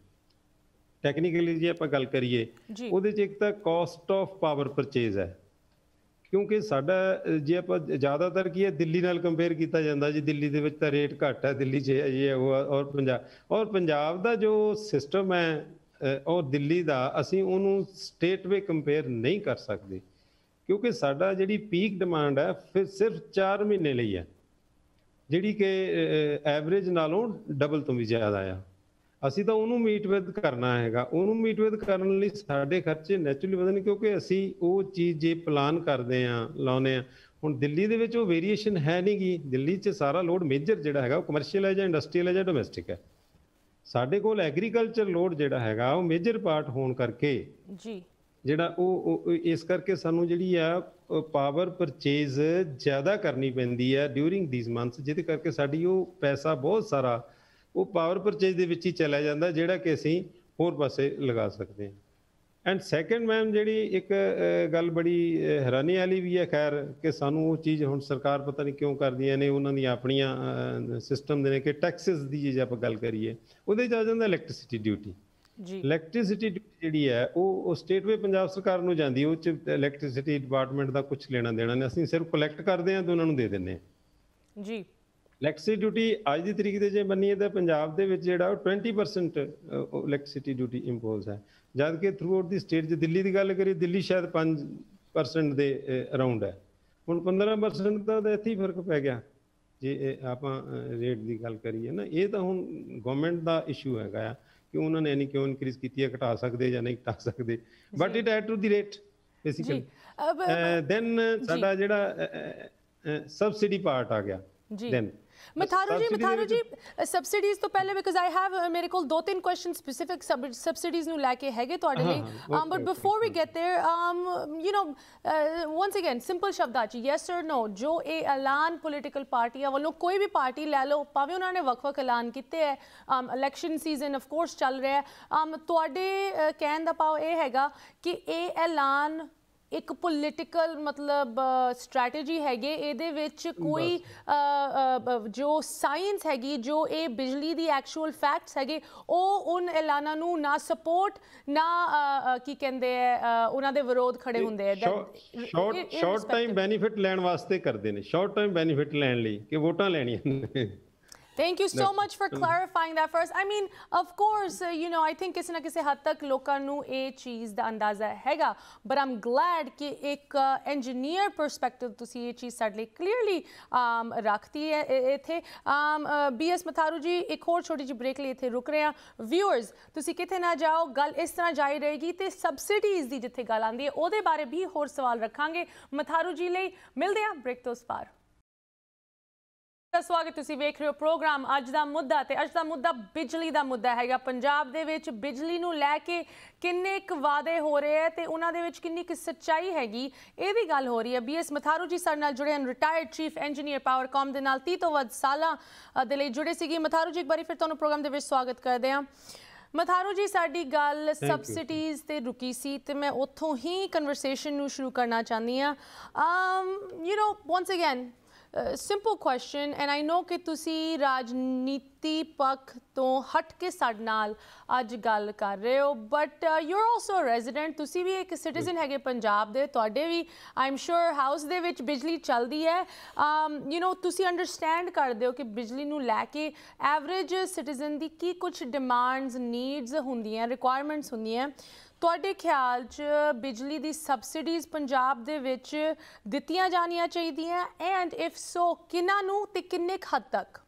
ਟੈਕਨੀਕਲੀ ਜੇ ਆਪਾਂ ਗੱਲ ਕਰੀਏ ਉਹਦੇ 'ਚ ਇੱਕ ਤਾਂ ਕੋਸਟ ਆਫ ਪਾਵਰ ਪਰਚੇਜ਼ ਹੈ, ਕਿਉਂਕਿ ਸਾਡਾ ਅ, ਜੇ ਆਪਾਂ ਜ਼ਿਆਦਾਤਰ ਕੀ ਹੈ ਦਿੱਲੀ ਨਾਲ ਕੰਪੇਅਰ ਕੀਤਾ ਜਾਂਦਾ ਜੀ, ਦਿੱਲੀ ਦੇ ਵਿੱਚ ਤਾਂ ਰੇਟ ਘੱਟ ਹੈ, ਦਿੱਲੀ 'ਚ ਇਹ ਹੈ ਉਹ ਹੈ, ਔਰ ਪੰਜਾਬ ਔਰ ਪੰਜਾਬ ਦਾ ਜੋ ਸਿਸਟਮ ਹੈ ਅ, ਔਰ ਦਿੱਲੀ ਦਾ, ਅਸੀਂ ਉਹਨੂੰ ਸਟੇਟ ਵੇ ਕੰਪੇਅਰ ਨਹੀਂ ਕਰ ਸਕਦੇ, ਕਿਉਂਕਿ ਸਾਡਾ ਜਿਹੜੀ ਪੀਕ ਡਿਮਾਂਡ ਹੈ ਫਿਰ ਸਿਰਫ ਚਾਰ ਮਹੀਨੇ ਲਈ ਹੈ, ਜਿਹੜੀ ਕਿ ਐਵਰੇਜ ਨਾਲੋਂ ਡਬਲ ਤੋਂ ਵੀ ਜ਼ਿਆਦਾ ਆ। ਅਸੀਂ ਤਾਂ ਉਹਨੂੰ ਮੀਟ ਵਿਦ ਕਰਨਾ ਹੈਗਾ, ਉਹਨੂੰ ਮੀਟ ਵਿਦ ਕਰਨ ਲਈ ਸਾਡੇ ਖਰਚੇ ਨੈਚੁਰਲੀ ਵਧਣ, ਕਿਉਂਕਿ ਅਸੀਂ ਉਹ ਚੀਜ਼ ਜੇ ਪਲਾਨ ਕਰਦੇ ਹਾਂ, ਲਾਉਂਦੇ ਹਾਂ। ਹੁਣ ਦਿੱਲੀ ਦੇ ਵਿੱਚ ਉਹ ਵੇਰੀਏਸ਼ਨ ਹੈ ਨਹੀਂ ਗੀ, ਦਿੱਲੀ 'ਚ ਸਾਰਾ ਲੋਡ ਮੇਜਰ ਜਿਹੜਾ ਹੈਗਾ ਉਹ ਕਮਰਸ਼ੀਅਲ ਹੈ ਜਾਂ ਇੰਡਸਟਰੀਅਲ ਹੈ ਜਾਂ ਡੋਮੈਸਟਿਕ ਹੈ। ਸਾਡੇ ਕੋਲ ਐਗਰੀਕਲਚਰ ਲੋਡ ਜਿਹੜਾ ਹੈਗਾ ਉਹ ਮੇਜਰ ਪਾਰਟ ਹੋਣ ਕਰਕੇ ਜੀ ਜਿਹੜਾ ਉਹ ਉਹ- ਇਸ ਕਰਕੇ ਸਾਨੂੰ ਜਿਹੜੀ ਆ ਪਾਵਰ ਪਰਚੇਜ਼ ਜ਼ਿਆਦਾ ਕਰਨੀ ਪੈਂਦੀ ਹੈ ਡਿਊਰਿੰਗ ਦੀਜ਼ ਮੰਥਸ, ਜਿਹਦੇ ਕਰਕੇ ਸਾਡੀ ਉਹ ਪੈਸਾ ਬਹੁਤ ਸਾਰਾ ਉਹ ਪਾਵਰ ਪਰਚੇਜ਼ ਦੇ ਵਿੱਚ ਹੀ ਚਲਾ ਜਾਂਦਾ, ਜਿਹੜਾ ਕਿ ਅਸੀਂ ਹੋਰ ਪਾਸੇ ਲਗਾ ਸਕਦੇ ਹਾਂ। ਐਂਡ ਸੈਕੰਡ ਮੈਮ, ਜਿਹੜੀ ਇੱਕ ਅ, ਗੱਲ ਬੜੀ ਅ, ਹੈਰਾਨੀ ਵਾਲੀ ਵੀ ਹੈ ਖੈਰ, ਕਿ ਸਾਨੂੰ ਉਹ ਚੀਜ਼ ਹੁਣ ਸਰਕਾਰ ਪਤਾ ਨਹੀਂ ਕਿਉਂ ਕਰਦੀਆਂ ਨੇ, ਉਹਨਾਂ ਦੀਆਂ ਆਪਣੀਆਂ ਸਿਸਟਮ ਦੇ ਨੇ ਕਿ ਟੈਕਸਿਸ ਦੀ ਜੇ ਆਪਾਂ ਗੱਲ ਕਰੀਏ, ਉਹਦੇ 'ਚ ਆ ਜਾਂਦਾ ਇਲੈਕਟ੍ਰਿਸਿਟੀ ਡਿਊਟੀ। ਜੀ ਇਲੈਕਟ੍ਰਿਸਿਟੀ ਜਿਹੜੀ ਹੈ ਉਹ ਉਹ ਸਟੇਟ ਵੇ ਪੰਜਾਬ ਸਰਕਾਰ ਨੂੰ ਜਾਂਦੀ ਹੈ, ਉਹ 'ਚ ਇਲੈਕਟ੍ਰਿਸਿਟੀ ਡਿਪਾਰਟਮੈਂਟ ਦਾ ਕੁਝ ਲੈਣਾ ਦੇਣਾ ਨਹੀਂ, ਅਸੀਂ ਸਿਰਫ ਕਲੈਕਟ ਕਰਦੇ ਹਾਂ ਤੇ ਉਹਨਾਂ ਨੂੰ ਦੇ ਦਿੰਦੇ ਹਾਂ। ਜੀ ਇਲੈਕਟ੍ਰਿਸਿਟੀ ਡਿਊਟੀ ਅੱਜ ਦੀ ਤਰੀਕ ਤੇ ਜੇ ਮੰਨੀਏ ਤਾਂ ਪੰਜਾਬ ਦੇ ਵਿੱਚ ਜਿਹੜਾ ਉਹ ਵੀਹ ਪਰਸੈਂਟ ਇਲੈਕਟ੍ਰਿਸਿਟੀ ਡਿਊਟੀ ਇੰਪੋਜ਼ ਹੈ, ਜਦ ਕਿ ਥਰੂ ਆਊਟ ਦੀ ਸਟੇਟ ਜੇ ਦਿੱਲੀ ਦੀ ਗੱਲ ਕਰੀਏ, ਦਿੱਲੀ ਸ਼ਾਇਦ ਪੰਜ ਪਰਸੈਂਟ ਦੇ ਅਰਾਊਂਡ ਹੈ। ਹੁਣ ਪੰਦਰਾਂ ਪਰਸੈਂਟ ਦਾ ਤਾਂ ਇੱਥੇ ਹੀ ਫਰਕ ਪੈ ਗਿਆ ਜੇ ਇਹ ਆਪਾਂ ਰੇਟ ਦੀ ਗੱਲ ਕਰੀਏ ਨਾ। ਇਹ ਤਾਂ ਹੁਣ ਗਵਰਨਮੈਂਟ ਦਾ ਇਸ਼ੂ ਹੈਗਾ ਆ ਕਿ ਉਹਨਾਂ ਨੇ ਨਹੀਂ ਕਿਉਂ ਇਨਕਰੀਜ਼ ਕੀਤੀ ਹੈ, ਘਟਾ ਸਕਦੇ ਜਾਂ ਨਹੀਂ ਘਟਾ ਸਕਦੇ, but it add to the rate basically. Then ਸਾਡਾ ਜਿਹੜਾ ਸਬਸਿਡੀ ਪਾਰਟ ਆ ਗਿਆ। ਜੀ ਦੈਨ ਮਥਾਰੂ ਜੀ ਮਥਾਰੂ ਜੀ ਸਬਸਿਡੀਜ਼ ਤੋਂ ਪਹਿਲੇ, ਬਿਕਾਜ਼ ਆਈ ਹੈਵ ਮੇਰੇ ਕੋਲ ਦੋ ਤਿੰਨ ਕੁਐਸਚਨ ਸਪੈਸਿਫਿਕ ਸਬਸਿਡੀਜ਼ ਨੂੰ ਲੈ ਕੇ ਹੈਗੇ ਤੁਹਾਡੇ ਲਈ, but before we get there you know once again simple ਸ਼ਬਦਾਂ 'ਚ ਯੈਸ অর ਨੋ, ਜੋ ਇਹ ਐਲਾਨ ਪੋਲੀਟੀਕਲ ਪਾਰਟੀਆਂ ਵੱਲੋਂ, ਕੋਈ ਵੀ ਪਾਰਟੀ ਲੈ ਲਓ, ਭਾਵੇਂ ਉਹਨਾਂ ਨੇ ਵੱਖ-ਵੱਖ ਐਲਾਨ ਕੀਤੇ ਹੈ, ਇਲੈਕਸ਼ਨ ਸੀਜ਼ਨ ਆਫ ਕੋਰਸ ਚੱਲ ਰਿਹਾ ਹੈ, ਤੁਹਾਡੇ ਕਹਿਣ ਦਾ ਭਾਵ ਇਹ ਹੈਗਾ ਕਿ ਇਹ ਐਲਾਨ ਇੱਕ ਪੋਲੀਟੀਕਲ ਮਤਲਬ ਸਟ੍ਰੈਟਜੀ ਹੈਗੇ, ਇਹਦੇ ਵਿੱਚ ਕੋਈ ਜੋ ਸਾਇੰਸ ਹੈਗੀ, ਜੋ ਇਹ ਬਿਜਲੀ ਦੀ ਐਕਚੁਅਲ ਫੈਕਟਸ ਹੈਗੇ, ਉਹ ਉਨ ਐਲਾਨਾਂ ਨੂੰ ਨਾ ਸਪੋਰਟ ਨਾ ਕੀ ਕਹਿੰਦੇ ਹੈ ਉਹਨਾਂ ਦੇ ਵਿਰੋਧ ਖੜੇ ਹੁੰਦੇ ਆ। ਸ਼ਾਰਟ ਸ਼ਾਰਟ ਟਾਈਮ ਬੈਨੀਫਿਟ ਲੈਣ ਵਾਸਤੇ ਕਰਦੇ ਨੇ, ਸ਼ਾਰਟ ਟਾਈਮ ਬੈਨੀਫਿਟ ਲੈਣ ਲਈ ਕਿ ਵੋਟਾਂ ਲੈਣੀਆਂ ਨੇ। Thank you so much for clarifying that first. I mean, of course, uh, you know, I think ਕਿਸੇ ਨਾ ਕਿਸੇ ਹੱਦ ਤੱਕ ਲੋਕਾਂ ਨੂੰ ਇਹ ਚੀਜ਼ ਦਾ ਅੰਦਾਜ਼ਾ ਹੈਗਾ, but I'm glad ਕਿ ਇੱਕ engineer perspective ਤੁਸੀਂ ਇਹ ਚੀਜ਼ ਸਾਡੇ ਲਈ clearly um, ਰੱਖਤੀ ਹੈ ਇੱਥੇ। um, uh, B S Matharu ji, ਇੱਕ ਹੋਰ ਛੋਟੀ ਜਿਹੀ ਬ੍ਰੇਕ ਲਈ ਇੱਥੇ ਰੁਕ ਰਹੇ ਹਾਂ। ਵਿਊਅਰਸ, ਤੁਸੀਂ ਕਿਤੇ ਨਾ ਜਾਓ, ਗੱਲ ਇਸ ਤਰ੍ਹਾਂ ਜਾਰੀ ਰਹੇਗੀ ਤੇ ਸਬਸਿਡੀਜ਼ ਦੀ ਜਿੱਥੇ ਗੱਲ ਆਉਂਦੀ ਹੈ ਉਹਦੇ ਬਾਰੇ ਵੀ ਹੋਰ ਸਵਾਲ ਰੱਖਾਂਗੇ ਮਥਾਰੂ ਜੀ ਲਈ। ਮਿਲਦੇ ਹਾਂ ਬ੍ਰੇਕ ਤੋਂ ਉਸ ਪਾਰ। ਸਵਾਗਤ, ਤੁਸੀਂ ਵੇਖ ਰਹੇ ਹੋ ਪ੍ਰੋਗਰਾਮ ਅੱਜ ਦਾ ਮੁੱਦਾ, ਤੇ ਅੱਜ ਦਾ ਮੁੱਦਾ ਬਿਜਲੀ ਦਾ ਮੁੱਦਾ ਹੈਗਾ। ਪੰਜਾਬ ਦੇ ਵਿੱਚ ਬਿਜਲੀ ਨੂੰ ਲੈ ਕੇ ਕਿੰਨੇ ਕੁ ਵਾਅਦੇ ਹੋ ਰਹੇ ਹੈ ਤੇ ਉਹਨਾਂ ਦੇ ਵਿੱਚ ਕਿੰਨੀ ਕੁ ਸੱਚਾਈ ਹੈਗੀ, ਇਹਦੀ ਗੱਲ ਹੋ ਰਹੀ ਹੈ। ਬੀ ਐਸ ਮਥਾਰੂ ਜੀ ਸਾਡੇ ਨਾਲ ਜੁੜੇ ਹਨ, ਰਿਟਾਇਰਡ ਚੀਫ ਇੰਜੀਨੀਅਰ ਪਾਵਰਕਾਮ ਦੇ ਨਾਲ ਤੀਹ ਤੋਂ ਵੱਧ ਸਾਲਾਂ ਦੇ ਲਈ ਜੁੜੇ ਸੀਗੇ। ਮਥਾਰੂ ਜੀ, ਇੱਕ ਵਾਰੀ ਫਿਰ ਤੁਹਾਨੂੰ ਪ੍ਰੋਗਰਾਮ ਦੇ ਵਿੱਚ ਸਵਾਗਤ ਕਰਦੇ ਹਾਂ। ਮਥਾਰੂ ਜੀ, ਸਾਡੀ ਗੱਲ ਸਬਸਿਡੀਜ਼ ਤੇ ਰੁਕੀ ਸੀ ਤੇ ਮੈਂ ਉੱਥੋਂ ਹੀ ਕਨਵਰਸੇਸ਼ਨ ਨੂੰ ਸ਼ੁਰੂ ਕਰਨਾ ਚਾਹੁੰਦੀ ਹਾਂ। You know, once again simple question, and I know ਕਿ ਤੁਸੀਂ ਰਾਜਨੀਤੀ ਪੱਖ ਤੋਂ ਹਟ ਕੇ ਸਾਡੇ ਨਾਲ ਅੱਜ ਗੱਲ ਕਰ ਰਹੇ ਹੋ, but you are also resident, ਤੁਸੀਂ ਵੀ ਇੱਕ ਸਿਟੀਜ਼ਨ ਹੈਗੇ ਪੰਜਾਬ ਦੇ, ਤੁਹਾਡੇ ਵੀ ਆਈ ਐਮ ਸ਼ੋਰ ਹਾਊਸ ਦੇ ਵਿੱਚ ਬਿਜਲੀ ਚੱਲਦੀ ਹੈ। ਯੂ ਨੋ, ਤੁਸੀਂ ਅੰਡਰਸਟੈਂਡ ਕਰਦੇ ਹੋ ਕਿ ਬਿਜਲੀ ਨੂੰ ਲੈ ਕੇ ਐਵਰੇਜ ਸਿਟੀਜ਼ਨ ਦੀ ਕੀ ਕੁਝ ਡਿਮਾਂਡਸ, ਨੀਡਸ ਹੁੰਦੀਆਂ, ਰਿਕੁਆਇਰਮੈਂਟਸ ਹੁੰਦੀਆਂ। ਤੁਹਾਡੇ ਖਿਆਲ 'ਚ ਬਿਜਲੀ ਦੀ ਸਬਸਿਡੀਜ਼ ਪੰਜਾਬ ਦੇ ਵਿੱਚ ਦਿੱਤੀਆਂ ਜਾਣੀਆਂ ਚਾਹੀਦੀਆਂ, ਐਂਡ ਇਫ ਸੋ ਕਿਹਨਾਂ ਨੂੰ ਤੇ ਕਿੰਨੇ ਹੱਦ ਤੱਕ?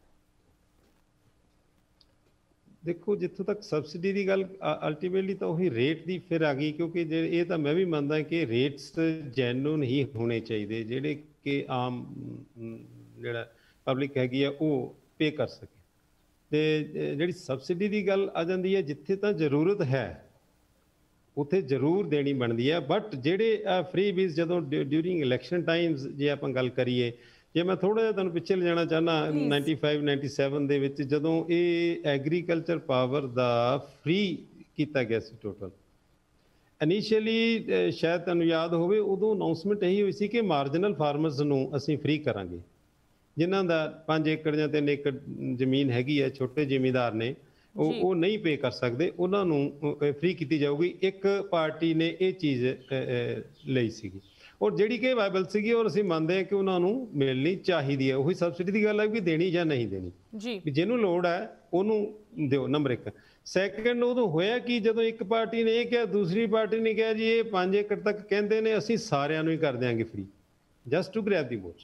ਦੇਖੋ, ਜਿੱਥੋਂ ਤੱਕ ਸਬਸਿਡੀ ਦੀ ਗੱਲ, ਅਲਟੀਮੇਟਲੀ ਤਾਂ ਉਹੀ ਰੇਟ ਦੀ ਫਿਰ ਆ ਗਈ, ਕਿਉਂਕਿ ਜੇ ਇਹ ਤਾਂ ਮੈਂ ਵੀ ਮੰਨਦਾ ਕਿ ਰੇਟਸ ਜੈਨੂਨ ਹੀ ਹੋਣੇ ਚਾਹੀਦੇ, ਜਿਹੜੇ ਕਿ ਆਮ ਜਿਹੜਾ ਪਬਲਿਕ ਹੈਗੀ ਆ ਉਹ ਪੇ ਕਰ ਸਕੇ। ਤੇ ਜਿਹੜੀ ਸਬਸਿਡੀ ਦੀ ਗੱਲ ਆ ਜਾਂਦੀ ਹੈ, ਜਿੱਥੇ ਤਾਂ ਜ਼ਰੂਰਤ ਹੈ ਉੱਥੇ ਜ਼ਰੂਰ ਦੇਣੀ ਬਣਦੀ ਹੈ, ਬਟ ਜਿਹੜੇ ਫ੍ਰੀ ਬੀਜ਼ ਜਦੋਂ ਡਿਊਰਿੰਗ ਇਲੈਕਸ਼ਨ ਟਾਈਮਸ ਜੇ ਆਪਾਂ ਗੱਲ ਕਰੀਏ, ਜੇ ਮੈਂ ਥੋੜ੍ਹਾ ਜਿਹਾ ਤੁਹਾਨੂੰ ਪਿੱਛੇ ਲਿਜਾਣਾ ਚਾਹੁੰਦਾ, ਨਾਈਨਟੀ ਫਾਈਵ ਨਾਈਨਟੀ ਸੈਵਨ ਦੇ ਵਿੱਚ ਜਦੋਂ ਇਹ ਐਗਰੀਕਲਚਰ ਪਾਵਰ ਦਾ ਫ੍ਰੀ ਕੀਤਾ ਗਿਆ ਸੀ ਟੋਟਲ, ਇਨੀਸ਼ੀਅਲੀ ਸ਼ਾਇਦ ਤੁਹਾਨੂੰ ਯਾਦ ਹੋਵੇ, ਉਦੋਂ ਅਨਾਊਂਸਮੈਂਟ ਇਹੀ ਹੋਈ ਸੀ ਕਿ ਮਾਰਜਨਲ ਫਾਰਮਰਸ ਨੂੰ ਅਸੀਂ ਫ੍ਰੀ ਕਰਾਂਗੇ, ਜਿਨ੍ਹਾਂ ਦਾ ਪੰਜ ਏਕੜ ਜਾਂ ਤਿੰਨ ਏਕੜ ਜ਼ਮੀਨ ਹੈਗੀ ਹੈ, ਛੋਟੇ ਜ਼ਿਮੀਂਦਾਰ ਨੇ, ਉਹ ਉਹ ਨਹੀਂ ਪੇ ਕਰ ਸਕਦੇ, ਉਹਨਾਂ ਨੂੰ ਫ੍ਰੀ ਕੀਤੀ ਜਾਊਗੀ। ਇੱਕ ਪਾਰਟੀ ਨੇ ਇਹ ਚੀਜ਼ ਲਈ ਸੀਗੀ, ਔਰ ਜਿਹੜੀ ਕਿ ਵਾਇਬਲ ਸੀਗੀ ਔਰ ਅਸੀਂ ਮੰਨਦੇ ਹਾਂ ਕਿ ਉਹਨਾਂ ਨੂੰ ਮਿਲਣੀ ਚਾਹੀਦੀ ਹੈ। ਉਹੀ ਸਬਸਿਡੀ ਦੀ ਗੱਲ ਹੈ ਕਿ ਦੇਣੀ ਜਾਂ ਨਹੀਂ ਦੇਣੀ ਜੀ, ਵੀ ਜਿਹਨੂੰ ਲੋੜ ਹੈ ਉਹਨੂੰ ਦਿਓ, ਨੰਬਰ ਇੱਕ। ਸੈਕਿੰਡ, ਉਦੋਂ ਹੋਇਆ ਕਿ ਜਦੋਂ ਇੱਕ ਪਾਰਟੀ ਨੇ ਇਹ ਕਿਹਾ, ਦੂਸਰੀ ਪਾਰਟੀ ਨੇ ਕਿਹਾ ਜੀ ਇਹ ਪੰਜ ਏਕੜ ਤੱਕ ਕਹਿੰਦੇ ਨੇ ਅਸੀਂ ਸਾਰਿਆਂ ਨੂੰ ਹੀ ਕਰ ਦਿਆਂਗੇ free, just to grab the votes.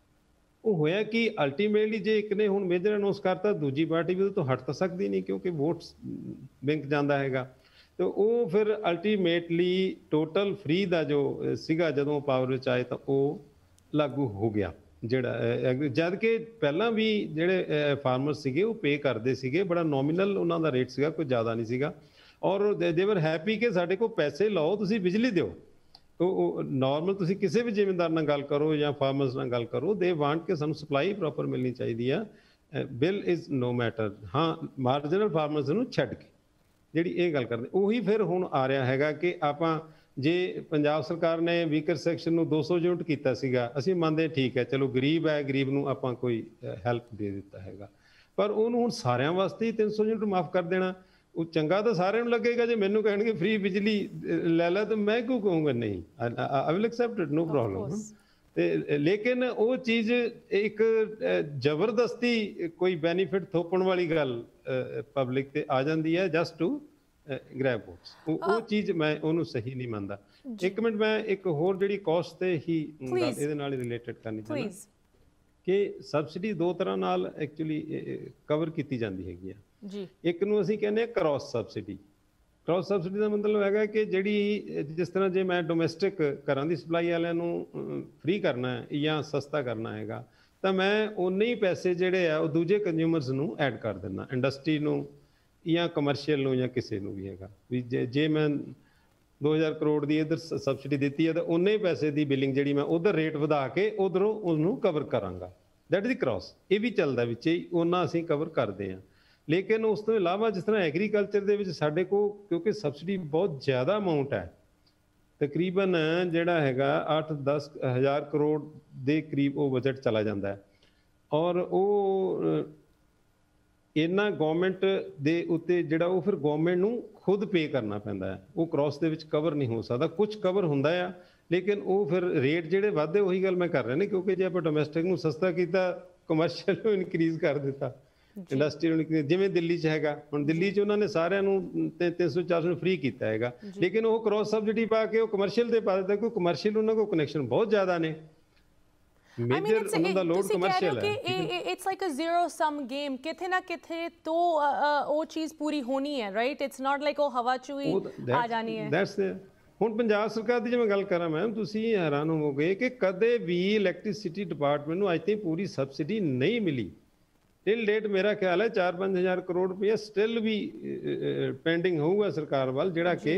ਉਹ ਹੋਇਆ ਕਿ ਅਲਟੀਮੇਟਲੀ ਜੇ ਇੱਕ ਨੇ ਹੁਣ ਮੇਜਰ ਅਨਾਉਂਸ ਕਰਤਾ, ਦੂਜੀ ਪਾਰਟੀ ਵੀ ਉਹ ਤੋਂ ਹਟ ਤਾਂ ਸਕਦੀ ਨਹੀਂ ਕਿਉਂਕਿ ਵੋਟਸ ਬੈਂਕ ਜਾਂਦਾ ਹੈਗਾ। ਤੇ ਉਹ ਫਿਰ ਅਲਟੀਮੇਟਲੀ ਟੋਟਲ ਫ੍ਰੀ ਦਾ ਜੋ ਸੀਗਾ ਜਦੋਂ ਪਾਵਰ ਵਿੱਚ ਆਏ ਤਾਂ ਉਹ ਲਾਗੂ ਹੋ ਗਿਆ। ਜਿਹੜਾ ਜਦ ਕਿ ਪਹਿਲਾਂ ਵੀ ਜਿਹੜੇ ਫਾਰਮਰ ਸੀਗੇ ਉਹ ਪੇ ਕਰਦੇ ਸੀਗੇ, ਬੜਾ ਨੋਮੀਨਲ ਉਹਨਾਂ ਦਾ ਰੇਟ ਸੀਗਾ, ਕੋਈ ਜ਼ਿਆਦਾ ਨਹੀਂ ਸੀਗਾ। ਔਰ ਦੇ ਵਰ ਹੈਪੀ ਕਿ ਸਾਡੇ ਕੋਲ ਪੈਸੇ ਲਾਓ, ਤੁਸੀਂ ਬਿਜਲੀ ਦਿਓ। ਉਹ ਨੋਰਮਲ ਤੁਸੀਂ ਕਿਸੇ ਵੀ ਜ਼ਿਮੀਂਦਾਰ ਨਾਲ ਗੱਲ ਕਰੋ ਜਾਂ ਫਾਰਮਰਸ ਨਾਲ ਗੱਲ ਕਰੋ, ਦੇ ਵਾਂਟ ਕਿ ਸਾਨੂੰ ਸਪਲਾਈ ਪ੍ਰੋਪਰ ਮਿਲਣੀ ਚਾਹੀਦੀ ਆ। Bill is no matter. ਹਾਂ, ਮਾਰਜਨਲ ਫਾਰਮਰਸ ਨੂੰ ਛੱਡ ਕੇ ਜਿਹੜੀ ਇਹ ਗੱਲ ਕਰਦੇ, ਉਹੀ ਫਿਰ ਹੁਣ ਆ ਰਿਹਾ ਹੈਗਾ ਕਿ ਆਪਾਂ ਜੇ ਪੰਜਾਬ ਸਰਕਾਰ ਨੇ ਵੀਕਰ ਸੈਕਸ਼ਨ ਨੂੰ ਦੋ ਸੌ ਯੂਨਿਟ ਕੀਤਾ ਸੀਗਾ, ਅਸੀਂ ਮੰਨਦੇ ਠੀਕ ਹੈ, ਚਲੋ ਗਰੀਬ ਹੈ, ਗਰੀਬ ਨੂੰ ਆਪਾਂ ਕੋਈ ਹੈਲਪ ਦੇ ਦਿੱਤਾ ਹੈਗਾ, ਪਰ ਉਹਨੂੰ ਹੁਣ ਸਾਰਿਆਂ ਵਾਸਤੇ ਹੀ ਤਿੰਨ ਸੌ ਯੂਨਿਟ ਮਾਫ ਕਰ ਦੇਣਾ, ਉਹ ਚੰਗਾ ਤਾਂ ਸਾਰਿਆਂ ਨੂੰ ਲੱਗੇਗਾ। ਜੇ ਮੈਨੂੰ ਕਹਿਣਗੇ ਫ੍ਰੀ ਬਿਜਲੀ ਲੈ ਲੈ ਤਾਂ ਮੈਂ ਕਿਉਂ ਕਹੂੰਗਾ ਨਹੀਂ, I will accept it, no problem. ਤੇ ਲੇਕਿਨ ਉਹ ਚੀਜ਼ ਇੱਕ ਜ਼ਬਰਦਸਤੀ ਕੋਈ ਬੈਨੀਫਿਟ ਥੋਪਣ ਵਾਲੀ ਗੱਲ ਪਬਲਿਕ ਤੇ ਆ ਜਾਂਦੀ ਹੈ ਜਸਟ ਟੂ ਗ੍ਰੈਬ ਵੋਟਸ, ਉਹ ਚੀਜ਼ ਮੈਂ ਉਹਨੂੰ ਸਹੀ ਨਹੀਂ ਮੰਨਦਾ। ਇੱਕ ਮਿੰਟ, ਮੈਂ ਇੱਕ ਹੋਰ ਜਿਹੜੀ ਕਾਸਟ ਤੇ ਹੀ ਇਹਦੇ ਨਾਲ ਹੀ ਰਿਲੇਟਡ ਕਰਨੀ ਚਾਹੁੰਦਾ ਕਿ ਸਬਸਿਡੀ ਦੋ ਤਰ੍ਹਾਂ ਨਾਲ ਐਕਚੁਅਲੀ ਕਵਰ ਕੀਤੀ ਜਾਂਦੀ ਹੈਗੀ ਆ ਜੀ। ਇੱਕ ਨੂੰ ਅਸੀਂ ਕਹਿੰਦੇ ਹਾਂ ਕ੍ਰਾਸ ਸਬਸਿਡੀ। ਕ੍ਰਾਸ ਸਬਸਿਡੀ ਦਾ ਮਤਲਬ ਹੈਗਾ ਕਿ ਜਿਹੜੀ, ਜਿਸ ਤਰ੍ਹਾਂ ਜੇ ਮੈਂ ਡੋਮੈਸਟਿਕ ਘਰਾਂ ਦੀ ਸਪਲਾਈ ਵਾਲਿਆਂ ਨੂੰ ਫ੍ਰੀ ਕਰਨਾ ਹੈ ਜਾਂ ਸਸਤਾ ਕਰਨਾ ਹੈਗਾ ਤਾਂ ਮੈਂ ਉਨੇ ਹੀ ਪੈਸੇ ਜਿਹੜੇ ਆ ਉਹ ਦੂਜੇ ਕੰਜ਼ਿਊਮਰਸ ਨੂੰ ਐਡ ਕਰ ਦਿੰਦਾ, ਇੰਡਸਟਰੀ ਨੂੰ ਜਾਂ ਕਮਰਸ਼ੀਅਲ ਨੂੰ ਜਾਂ ਕਿਸੇ ਨੂੰ ਵੀ ਹੈਗਾ। ਵੀ ਜੇ ਜੇ ਮੈਂ ਦੋ ਹਜ਼ਾਰ ਕਰੋੜ ਦੀ ਇੱਧਰ ਸਬਸਿਡੀ ਦਿੱਤੀ ਹੈ ਤਾਂ ਉਨੇ ਹੀ ਪੈਸੇ ਦੀ ਬਿਲਿੰਗ ਜਿਹੜੀ ਮੈਂ ਉੱਧਰ ਰੇਟ ਵਧਾ ਕੇ ਉੱਧਰੋਂ ਉਹਨੂੰ ਕਵਰ ਕਰਾਂਗਾ, ਦੈਟ ਇਜ਼ ਕ੍ਰਾਸ। ਇਹ ਵੀ ਚੱਲਦਾ ਵਿੱਚ ਹੀ, ਉਹਨਾਂ ਅਸੀਂ ਕਵਰ ਕਰਦੇ ਹਾਂ। ਲੇਕਿਨ ਉਸ ਤੋਂ ਇਲਾਵਾ ਜਿਸ ਤਰ੍ਹਾਂ ਐਗਰੀਕਲਚਰ ਦੇ ਵਿੱਚ ਸਾਡੇ ਕੋਲ ਕਿਉਂਕਿ ਸਬਸਿਡੀ ਬਹੁਤ ਜ਼ਿਆਦਾ ਅਮਾਊਂਟ ਹੈ, ਤਕਰੀਬਨ ਜਿਹੜਾ ਹੈਗਾ ਅੱਠ ਦਸ ਹਜ਼ਾਰ ਕਰੋੜ ਦੇ ਕਰੀਬ ਉਹ ਬਜਟ ਚਲਾ ਜਾਂਦਾ ਹੈ, ਔਰ ਉਹ ਇਹਨਾਂ ਗੌਰਮੈਂਟ ਦੇ ਉੱਤੇ ਜਿਹੜਾ ਉਹ ਫਿਰ ਗੌਰਮੈਂਟ ਨੂੰ ਖੁਦ ਪੇ ਕਰਨਾ ਪੈਂਦਾ ਹੈ। ਉਹ ਕ੍ਰਾਸ ਦੇ ਵਿੱਚ ਕਵਰ ਨਹੀਂ ਹੋ ਸਕਦਾ, ਕੁਝ ਕਵਰ ਹੁੰਦਾ ਆ ਲੇਕਿਨ ਉਹ ਫਿਰ ਰੇਟ ਜਿਹੜੇ ਵੱਧਦੇ, ਉਹੀ ਗੱਲ ਮੈਂ ਕਰ ਰਿਹਾ ਨਾ, ਕਿਉਂਕਿ ਜੇ ਆਪਾਂ ਡੋਮੈਸਟਿਕ ਨੂੰ ਸਸਤਾ ਕੀਤਾ, ਕਮਰਸ਼ੀਅਲ ਨੂੰ ਇਨਕਰੀਜ਼ ਕਰ ਦਿੱਤਾ, ਇੰਡਸਟਰੀ ਨੂੰ, ਜਿਵੇਂ ਦਿੱਲੀ 'ਚ ਹੈਗਾ। ਹੁਣ ਦਿੱਲੀ 'ਚ ਉਹਨਾਂ ਨੇ ਸਾਰਿਆਂ ਨੂੰ ਤਿੰਨ ਸੌ ਚਾਰ ਸੌ ਨੂੰ ਫ੍ਰੀ ਕੀਤਾ ਹੈਗਾ, ਲੇਕਿਨ ਉਹ ਕ੍ਰਾਸ ਸਬਸਿਡੀ ਪਾ ਕੇ ਉਹ ਕਮਰਸ਼ੀਅਲ ਤੇ ਪਾ ਦਿੱਤਾ, ਕਿਉਂਕਿ ਕਮਰਸ਼ੀਅਲ ਉਹਨਾਂ ਕੋਲ ਕਨੈਕਸ਼ਨ ਬਹੁਤ ਜ਼ਿਆਦਾ ਨੇ। ਮੇਜਰ ਉਹਨਾਂ ਦਾ ਲੋਡ ਕਮਰਸ਼ੀਅਲ ਹੈ। It's like a zero sum game, ਕਿਥੇ ਨਾ ਕਿਥੇ ਤੋਂ ਉਹ ਚੀਜ਼ ਪੂਰੀ ਹੋਣੀ ਹੈ, ਰਾਈਟ? ਇਟਸ ਨਾਟ ਲਾਈਕ ਉਹ ਹਵਾ 'ਚ ਹੀ ਆ ਜਾਣੀ ਹੈ। ਦੈਟਸ ਹੁਣ ਪੰਜਾਬ ਸਰਕਾਰ ਦੀ ਜੇ ਮੈਂ ਗੱਲ ਕਰਾਂ ਮੈਮ, ਤੁਸੀਂ ਹੈਰਾਨ ਹੋਵੋਗੇ ਕਿ ਕਦੇ ਵੀ ਇਲੈਕਟ੍ਰਿਸਿਟੀ ਡਿਪਾਰਟਮੈਂਟ ਨੂੰ ਅੱਜ ਤੱਕ ਪੂਰੀ ਸਬਸਿਡੀ ਨਹੀਂ ਮਿਲੀ। ਟਿਲ ਡੇਟ ਮੇਰਾ ਖਿਆਲ ਹੈ ਚਾਰ ਪੰਜ ਹਜ਼ਾਰ ਕਰੋੜ ਰੁਪਇਆ ਸਟਿਲ ਵੀ ਪੈਂਡਿੰਗ ਹੋਊਗਾ ਸਰਕਾਰ ਵੱਲ, ਜਿਹੜਾ ਕਿ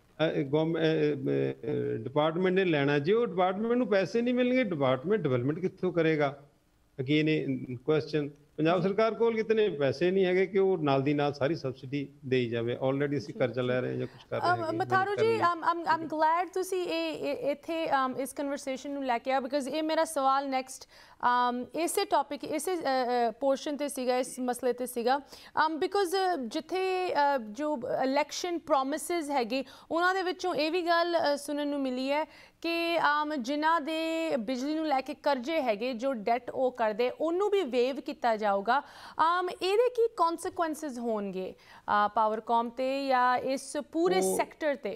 ਡਿਪਾਰਟਮੈਂਟ ਨੇ ਲੈਣਾ। ਜੇ ਉਹ ਡਿਪਾਰਟਮੈਂਟ ਨੂੰ ਪੈਸੇ ਨਹੀਂ ਮਿਲਣਗੇ, ਡਿਪਾਰਟਮੈਂਟ ਡਿਵੈਲਪਮੈਂਟ ਕਿੱਥੋਂ ਕਰੇਗਾ? ਅਗੇਨ ਇਹ ਕੁਐਸਚਨ। ਪੰਜਾਬ ਸਰਕਾਰ ਕੋਲ ਕਿਤਨੇ ਪੈਸੇ ਨਹੀਂ ਹੈਗੇ ਕਿ ਉਹ ਨਾਲ ਦੀ ਨਾਲ ਸਾਰੀ ਸਬਸਿਡੀ ਦੇਈ ਜਾਵੇ। ਆਲਰੇਡੀ ਅਸੀਂ ਕਰਜ਼ਾ ਲੈ ਰਹੇ ਹਾਂ ਜਾਂ ਕੁਝ ਕਰ ਰਹੇ ਹਾਂ। ਮਥਾਰੂ ਜੀ, ਆਮ ਆਮ ਗਲੈਡ ਤੁਸੀਂ ਇਹ ਇੱਥੇ ਇਸ ਕਨਵਰਸੇਸ਼ਨ ਨੂੰ ਲੈ ਕੇ ਆ, ਬਿਕਾਜ਼ ਇਹ ਮੇਰਾ ਸਵਾਲ ਨੈਕਸਟ ਇਸੇ ਟੌਪਿਕ, ਇਸੇ ਪੋਰਸ਼ਨ ਤੇ ਸੀਗਾ, ਇਸ ਮਸਲੇ ਤੇ ਸੀਗਾ। ਬਿਕਾਜ਼ ਜਿੱਥੇ ਜੋ ਇਲੈਕਸ਼ਨ ਪ੍ਰੋਮਿਸਿਸ ਹੈਗੇ ਉਹਨਾਂ ਦੇ ਵਿੱਚੋਂ ਇਹ ਵੀ ਗੱਲ ਸੁਣਨ ਨੂੰ ਮਿਲੀ ਹੈ ਕਿ ਆਮ ਜਿਨ੍ਹਾਂ ਦੇ ਬਿਜਲੀ ਨੂੰ ਲੈ ਕੇ ਕਰਜ਼ੇ ਹੈਗੇ, ਜੋ ਡੈਟ ਉਹ ਕਰਦੇ, ਉਹਨੂੰ ਵੀ ਵੇਵ ਕੀਤਾ ਜਾਊਗਾ। ਆਮ ਇਹਦੇ ਕੀ ਕੌਨਸੀਕੁਐਂਸਿਸ ਹੋਣਗੇ ਪਾਵਰਕਾਮ ਤੇ ਜਾਂ ਇਸ ਪੂਰੇ ਸੈਕਟਰ ਤੇ?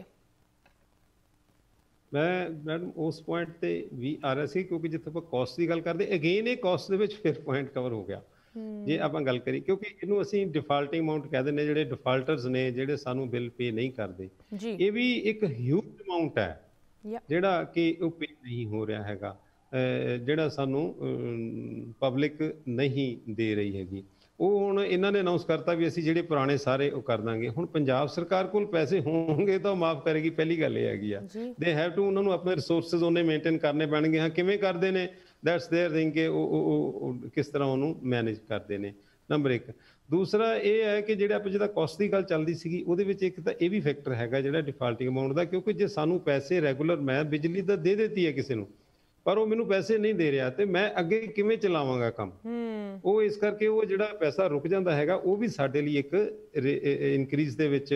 ਮੈਂ ਮੈਡਮ ਉਸ ਪੁਆਇੰਟ ਤੇ ਵੀ ਆ ਰਿਹਾ ਸੀ, ਕਿਉਂਕਿ ਜਿੱਥੇ ਆਪਾਂ ਕਾਸਟ ਦੀ ਗੱਲ ਕਰਦੇ, ਅਗੇਨ ਇਹ ਕਾਸਟ ਦੇ ਵਿੱਚ ਫਿਰ ਪੁਆਇੰਟ ਕਵਰ ਹੋ ਗਿਆ ਜੇ ਆਪਾਂ ਗੱਲ ਕਰੀ, ਕਿਉਂਕਿ ਇਹਨੂੰ ਅਸੀਂ ਡਿਫਾਲਟਿੰਗ ਅਮਾਊਂਟ ਕਹਿ ਦਿੰਦੇ, ਜਿਹੜੇ ਡਿਫਾਲਟਰਸ ਨੇ, ਜਿਹੜੇ ਸਾਨੂੰ ਬਿੱਲ ਪੇ ਨਹੀਂ ਕਰਦੇ। ਇਹ ਵੀ ਇੱਕ ਹਿਊਜ ਅਮਾਊਂਟ ਹੈ ਜਿਹੜਾ ਕਿ ਉਹ ਪੇ ਨਹੀਂ ਹੋ ਰਿਹਾ ਹੈਗਾ, ਜਿਹੜਾ ਸਾਨੂੰ ਪਬਲਿਕ ਨਹੀਂ ਦੇ ਰਹੀ ਹੈਗੀ। ਉਹ ਹੁਣ ਇਹਨਾਂ ਨੇ ਅਨਾਉਂਸ ਕਰਤਾ ਵੀ ਅਸੀਂ ਜਿਹੜੇ ਪੁਰਾਣੇ ਸਾਰੇ ਉਹ ਕਰ ਦਾਂਗੇ। ਹੁਣ ਪੰਜਾਬ ਸਰਕਾਰ ਕੋਲ ਪੈਸੇ ਹੋਣਗੇ ਤਾਂ ਉਹ ਮਾਫ ਕਰੇਗੀ, ਪਹਿਲੀ ਗੱਲ ਇਹ ਹੈਗੀ ਆ। ਦੇ ਹੈਵ ਟੂ, ਉਹਨਾਂ ਨੂੰ ਆਪਣੇ ਰਿਸੋਰਸਿਸ ਉਹਨੇ ਮੇਨਟੇਨ ਕਰਨੇ ਪੈਣਗੇ। ਹਾਂ, ਕਿਵੇਂ ਕਰਦੇ ਨੇ, ਦੈਟਸ ਦੇਅਰ ਥਿੰਗ ਕਿ ਉਹ ਕਿਸ ਤਰ੍ਹਾਂ ਉਹਨੂੰ ਮੈਨੇਜ ਕਰਦੇ ਨੇ, ਨੰਬਰ ਇੱਕ। ਦੂਸਰਾ ਇਹ ਹੈ ਕਿ ਜਿਹੜਾ ਆਪਾਂ ਜਿਹਦਾ ਕਾਸਟ ਦੀ ਗੱਲ ਚੱਲਦੀ ਸੀਗੀ, ਉਹਦੇ ਵਿੱਚ ਇੱਕ ਤਾਂ ਇਹ ਵੀ ਫੈਕਟਰ ਹੈਗਾ ਜਿਹੜਾ ਡਿਫਾਲਟਿੰਗ ਅਮਾਊਂਟ ਦਾ, ਕਿਉਂਕਿ ਜੇ ਸਾਨੂੰ ਪੈਸੇ ਰੈਗੂਲਰ, ਮੈਂ ਬਿਜਲੀ ਤਾਂ ਦੇ ਦਿੱਤੀ ਹੈ ਕਿਸੇ ਨੂੰ, ਪਰ ਉਹ ਮੈਨੂੰ ਪੈਸੇ ਨਹੀਂ ਦੇ ਰਿਹਾ ਤੇ ਮੈਂ ਅੱਗੇ ਕਿਵੇਂ ਚਲਾਵਾਂਗਾ ਕੰਮ? ਉਹ ਇਸ ਕਰਕੇ ਉਹ ਜਿਹੜਾ ਪੈਸਾ ਰੁਕ ਜਾਂਦਾ ਹੈਗਾ, ਉਹ ਵੀ ਸਾਡੇ ਲਈ ਇੱਕ ਇਨਕਰੀਜ਼ ਦੇ ਵਿੱਚ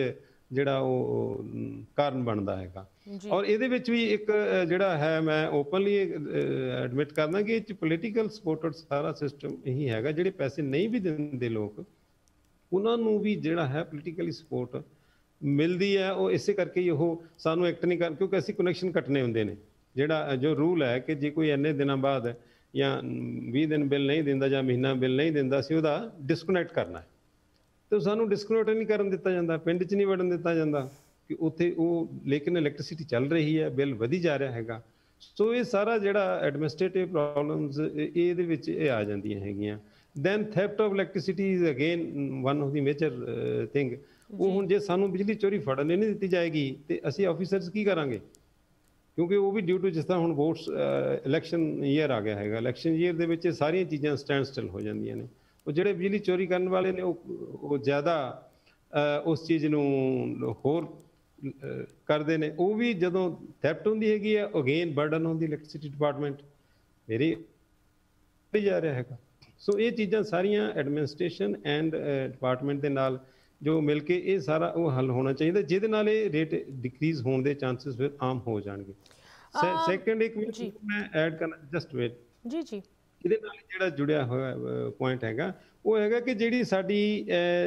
ਜਿਹੜਾ ਉਹ ਕਾਰਨ ਬਣਦਾ ਹੈਗਾ। ਔਰ ਇਹਦੇ ਵਿੱਚ ਵੀ ਇੱਕ ਜਿਹੜਾ ਹੈ ਮੈਂ ਓਪਨਲੀ ਐਡਮਿਟ ਕਰਦਾ ਕਿ ਇਹ 'ਚ ਪੋਲੀਟੀਕਲ ਸਪੋਰਟਡ ਸਾਰਾ ਸਿਸਟਮ ਇਹੀ ਹੈਗਾ। ਜਿਹੜੇ ਪੈਸੇ ਨਹੀਂ ਵੀ ਦਿੰਦੇ ਲੋਕ ਉਹਨਾਂ ਨੂੰ ਵੀ ਜਿਹੜਾ ਹੈ ਪੋਲੀਟੀਕਲੀ ਸਪੋਰਟ ਮਿਲਦੀ ਹੈ। ਉਹ ਇਸੇ ਕਰਕੇ ਹੀ ਉਹ ਸਾਨੂੰ ਐਕਟ ਨਹੀਂ ਕਰ, ਕਿਉਂਕਿ ਅਸੀਂ ਕਨੈਕਸ਼ਨ ਕੱਟਣੇ ਹੁੰਦੇ ਨੇ। ਜਿਹੜਾ ਜੋ ਰੂਲ ਹੈ ਕਿ ਜੇ ਕੋਈ ਇੰਨੇ ਦਿਨਾਂ ਬਾਅਦ ਜਾਂ ਵੀਹ ਦਿਨ ਬਿੱਲ ਨਹੀਂ ਦਿੰਦਾ ਜਾਂ ਮਹੀਨਾ ਬਿੱਲ ਨਹੀਂ ਦਿੰਦਾ, ਅਸੀਂ ਉਹਦਾ ਡਿਸਕਨੈਕਟ ਕਰਨਾ ਹੈ ਤੇ ਸਾਨੂੰ ਡਿਸਕਨੈਕਟ ਨਹੀਂ ਕਰਨ ਦਿੱਤਾ ਜਾਂਦਾ, ਪਿੰਡ 'ਚ ਨਹੀਂ ਵੜਨ ਦਿੱਤਾ ਜਾਂਦਾ ਕਿ ਉੱਥੇ ਉਹ, ਲੇਕਿਨ ਇਲੈਕਟ੍ਰਿਸਿਟੀ ਚੱਲ ਰਹੀ ਹੈ, ਬਿੱਲ ਵਧੀ ਜਾ ਰਿਹਾ ਹੈਗਾ। ਸੋ ਇਹ ਸਾਰਾ ਜਿਹੜਾ ਐਡਮਿਨਿਸਟ੍ਰੇਟਿਵ ਪ੍ਰੋਬਲਮਸ ਇਹਦੇ ਵਿੱਚ ਇਹ ਆ ਜਾਂਦੀਆਂ ਹੈਗੀਆਂ। Then theft of electricity is again one of the major thing. ਉਹ ਹੁਣ ਜੇ ਸਾਨੂੰ ਬਿਜਲੀ ਚੋਰੀ ਫੜਨ ਨਹੀਂ ਦਿੱਤੀ ਜਾਏਗੀ ਤੇ ਅਸੀਂ ਆਫੀਸਰਸ ਕੀ ਕਰਾਂਗੇ? ਕਿਉਂਕਿ ਉਹ ਵੀ ਡਿਊ ਟੂ ਜਿਸ ਤਰ੍ਹਾਂ ਹੁਣ ਵੋਟਸ ਇਲੈਕਸ਼ਨ ਈਅਰ ਆ ਗਿਆ ਹੈਗਾ, ਇਲੈਕਸ਼ਨ ਈਅਰ ਦੇ ਵਿੱਚ ਸਾਰੀਆਂ ਚੀਜ਼ਾਂ ਸਟੈਂਡ ਸਟਿਲ ਹੋ ਜਾਂਦੀਆਂ ਨੇ। ਉਹ ਜਿਹੜੇ ਬਿਜਲੀ ਚੋਰੀ ਕਰਨ ਵਾਲੇ ਨੇ ਉਹ ਉਹ ਜ਼ਿਆਦਾ ਉਸ ਚੀਜ਼ ਨੂੰ ਹੋਰ ਕਰਦੇ ਨੇ। ਉਹ ਵੀ ਜਦੋਂ ਥੈਫਟ ਹੁੰਦੀ ਹੈਗੀ ਆ, ਅਗੇਨ ਬਰਡਨ ਹੁੰਦੀ ਇਲੈਕਟ੍ਰਿਸਿਟੀ ਡਿਪਾਰਟਮੈਂਟ ਮੇਰੇ ਜਾ ਰਿਹਾ ਹੈਗਾ। ਸੋ ਇਹ ਚੀਜ਼ਾਂ ਸਾਰੀਆਂ ਐਡਮਿਨਿਸਟ੍ਰੇਸ਼ਨ ਐਂਡ ਡਿਪਾਰਟਮੈਂਟ ਦੇ ਨਾਲ ਜੋ ਮਿਲ ਕੇ ਇਹ ਸਾਰਾ ਉਹ ਹੱਲ ਹੋਣਾ ਚਾਹੀਦਾ, ਜਿਹਦੇ ਨਾਲ ਇਹ ਰੇਟ ਡਿਕਰੀਜ਼ ਹੋਣ ਦੇ ਚਾਂਸਸ ਫਿਰ ਆਮ ਹੋ ਜਾਣਗੇ। ਸੈਕੰਡ ਇੱਕ ਮੈਂ ਐਡ ਕਰਨਾ, ਜਸਟ ਵੇਟ ਜੀ ਜੀ ਇਹਦੇ ਨਾਲ ਜਿਹੜਾ ਜੁੜਿਆ ਹੋਇਆ ਪੁਆਇੰਟ ਹੈਗਾ ਉਹ ਹੈਗਾ ਕਿ ਜਿਹੜੀ ਸਾਡੀ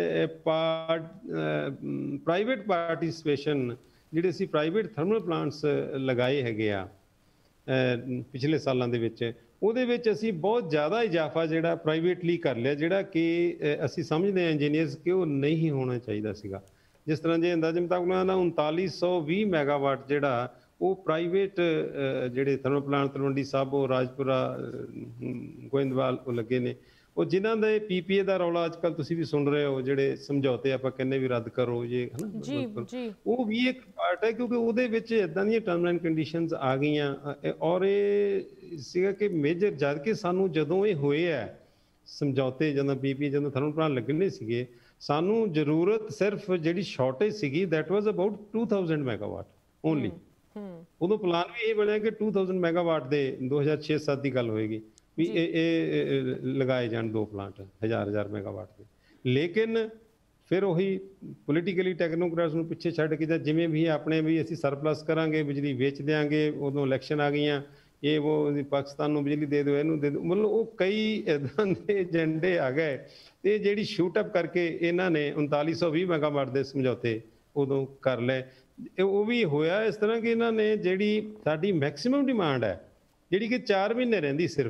ਪ੍ਰਾਈਵੇਟ ਪਾਰਟਿਸਿਪੇਸ਼ਨ, ਜਿਹੜੇ ਅਸੀਂ ਪ੍ਰਾਈਵੇਟ ਥਰਮਲ ਪਲਾਂਟਸ ਲਗਾਏ ਹੈਗੇ ਆ ਪਿਛਲੇ ਸਾਲਾਂ ਦੇ ਵਿੱਚ, ਉਹਦੇ ਵਿੱਚ ਅਸੀਂ ਬਹੁਤ ਜ਼ਿਆਦਾ ਇਜ਼ਾਫਾ ਜਿਹੜਾ ਪ੍ਰਾਈਵੇਟਲੀ ਕਰ ਲਿਆ, ਜਿਹੜਾ ਕਿ ਅਸੀਂ ਸਮਝਦੇ ਹਾਂ ਇੰਜੀਨੀਅਰਸ ਕਿ ਉਹ ਨਹੀਂ ਹੋਣਾ ਚਾਹੀਦਾ ਸੀਗਾ। ਜਿਸ ਤਰ੍ਹਾਂ ਜੇ ਅੰਦਾਜ਼ੇ ਮੁਤਾਬਕ ਉਹਨਾਂ ਦਾ ਉਨਤਾਲੀ ਸੌ ਵੀਹ ਮੈਗਾਵਾਟ ਜਿਹੜਾ ਉਹ ਪ੍ਰਾਈਵੇਟ ਜਿਹੜੇ ਥਰਮਲ ਪਲਾਂਟ ਤਲਵੰਡੀ ਸਾਬੋ, ਰਾਜਪੁਰਾ, ਗੋਇੰਦਵਾਲ ਉਹ ਲੱਗੇ ਨੇ। ਉਹ ਜਿਨ੍ਹਾਂ ਦੇ ਪੀਪੀਏ ਦਾ ਰੌਲਾ ਅੱਜ ਕੱਲ੍ਹ ਤੁਸੀਂ ਵੀ ਸੁਣ ਰਹੇ ਹੋ, ਜਿਹੜੇ ਸਮਝੌਤੇ ਆਪਾਂ ਕਹਿੰਦੇ ਵੀ ਰੱਦ ਕਰੋ ਜੇ ਹੈ ਨਾ, ਉਹ ਵੀ ਇੱਕ ਪਾਰਟ ਹੈ ਕਿਉਂਕਿ ਉਹਦੇ ਵਿੱਚ ਇੱਦਾਂ ਦੀਆਂ ਟਰਮ ਐਂਡ ਕੰਡੀਸ਼ਨਸ ਆ ਗਈਆਂ। ਔਰ ਇਹ ਸੀਗਾ ਕਿ ਮੇਜਰ ਜਦ ਕਿ ਸਾਨੂੰ ਜਦੋਂ ਇਹ ਹੋਏ ਹੈ ਸਮਝੌਤੇ, ਜਦੋਂ ਪੀਪੀਏ ਜਦੋਂ ਥਰਮਲ ਪਲਾਂਟ ਲੱਗਣੇ ਸੀਗੇ, ਸਾਨੂੰ ਜ਼ਰੂਰਤ ਸਿਰਫ ਜਿਹੜੀ ਸ਼ਾਰਟੇਜ ਸੀਗੀ that was about two thousand megawatt only. ਉਦੋਂ ਪਲਾਨ ਵੀ ਇਹ ਬਣਿਆ ਕਿ ਟੂ ਥਾਊਜ਼ੈਂਡ ਮੈਗਾਵਾਟ ਦੇ ਦੋ ਹਜ਼ਾਰ ਛੇ ਸੱਤ ਦੀ ਗੱਲ ਹੋਏਗੀ ਵੀ ਇਹ ਇਹ ਲਗਾਏ ਜਾਣ ਦੋ ਪਲਾਂਟ ਹਜ਼ਾਰ ਹਜ਼ਾਰ ਮੈਗਾਵਾਟ ਦੇ। ਲੇਕਿਨ ਫਿਰ ਉਹੀ ਪੋਲੀਟੀਕਲੀ ਟੈਕਨੋਕ੍ਰੈਟਸ ਨੂੰ ਪਿੱਛੇ ਛੱਡ ਕੇ ਜਾਂ ਜਿਵੇਂ ਵੀ ਆਪਣੇ ਵੀ ਅਸੀਂ ਸਰਪਲਸ ਕਰਾਂਗੇ, ਬਿਜਲੀ ਵੇਚ ਦਿਆਂਗੇ, ਉਦੋਂ ਇਲੈਕਸ਼ਨ ਆ ਗਈਆਂ, ਇਹ ਉਹ ਪਾਕਿਸਤਾਨ ਨੂੰ ਬਿਜਲੀ ਦੇ ਦਿਓ, ਇਹਨੂੰ ਦੇ ਦਿਓ, ਮਤਲਬ ਉਹ ਕਈ ਇੱਦਾਂ ਦੇ ਏਜੰਡੇ ਆ ਗਏ ਤੇ ਜਿਹੜੀ ਸ਼ੂਟ ਅਪ ਕਰਕੇ ਇਹਨਾਂ ਨੇ ਉਨਤਾਲੀ ਸੌ ਵੀਹ ਮੈਗਾਵਾਟ ਦੇ ਸਮਝੌਤੇ ਉਦੋਂ ਕਰ ਲਏ। ਉਹ ਵੀ ਹੋਇਆ ਇਸ ਤਰ੍ਹਾਂ ਕਿ ਇਹਨਾਂ ਨੇ ਜਿਹੜੀ ਸਾਡੀ ਮੈਕਸਿਮਮ ਡਿਮਾਂਡ ਹੈ ਜਿਹੜੀ ਕਿ ਚਾਰ ਮਹੀਨੇ ਰਹਿੰਦੀ ਸਿਰਫ,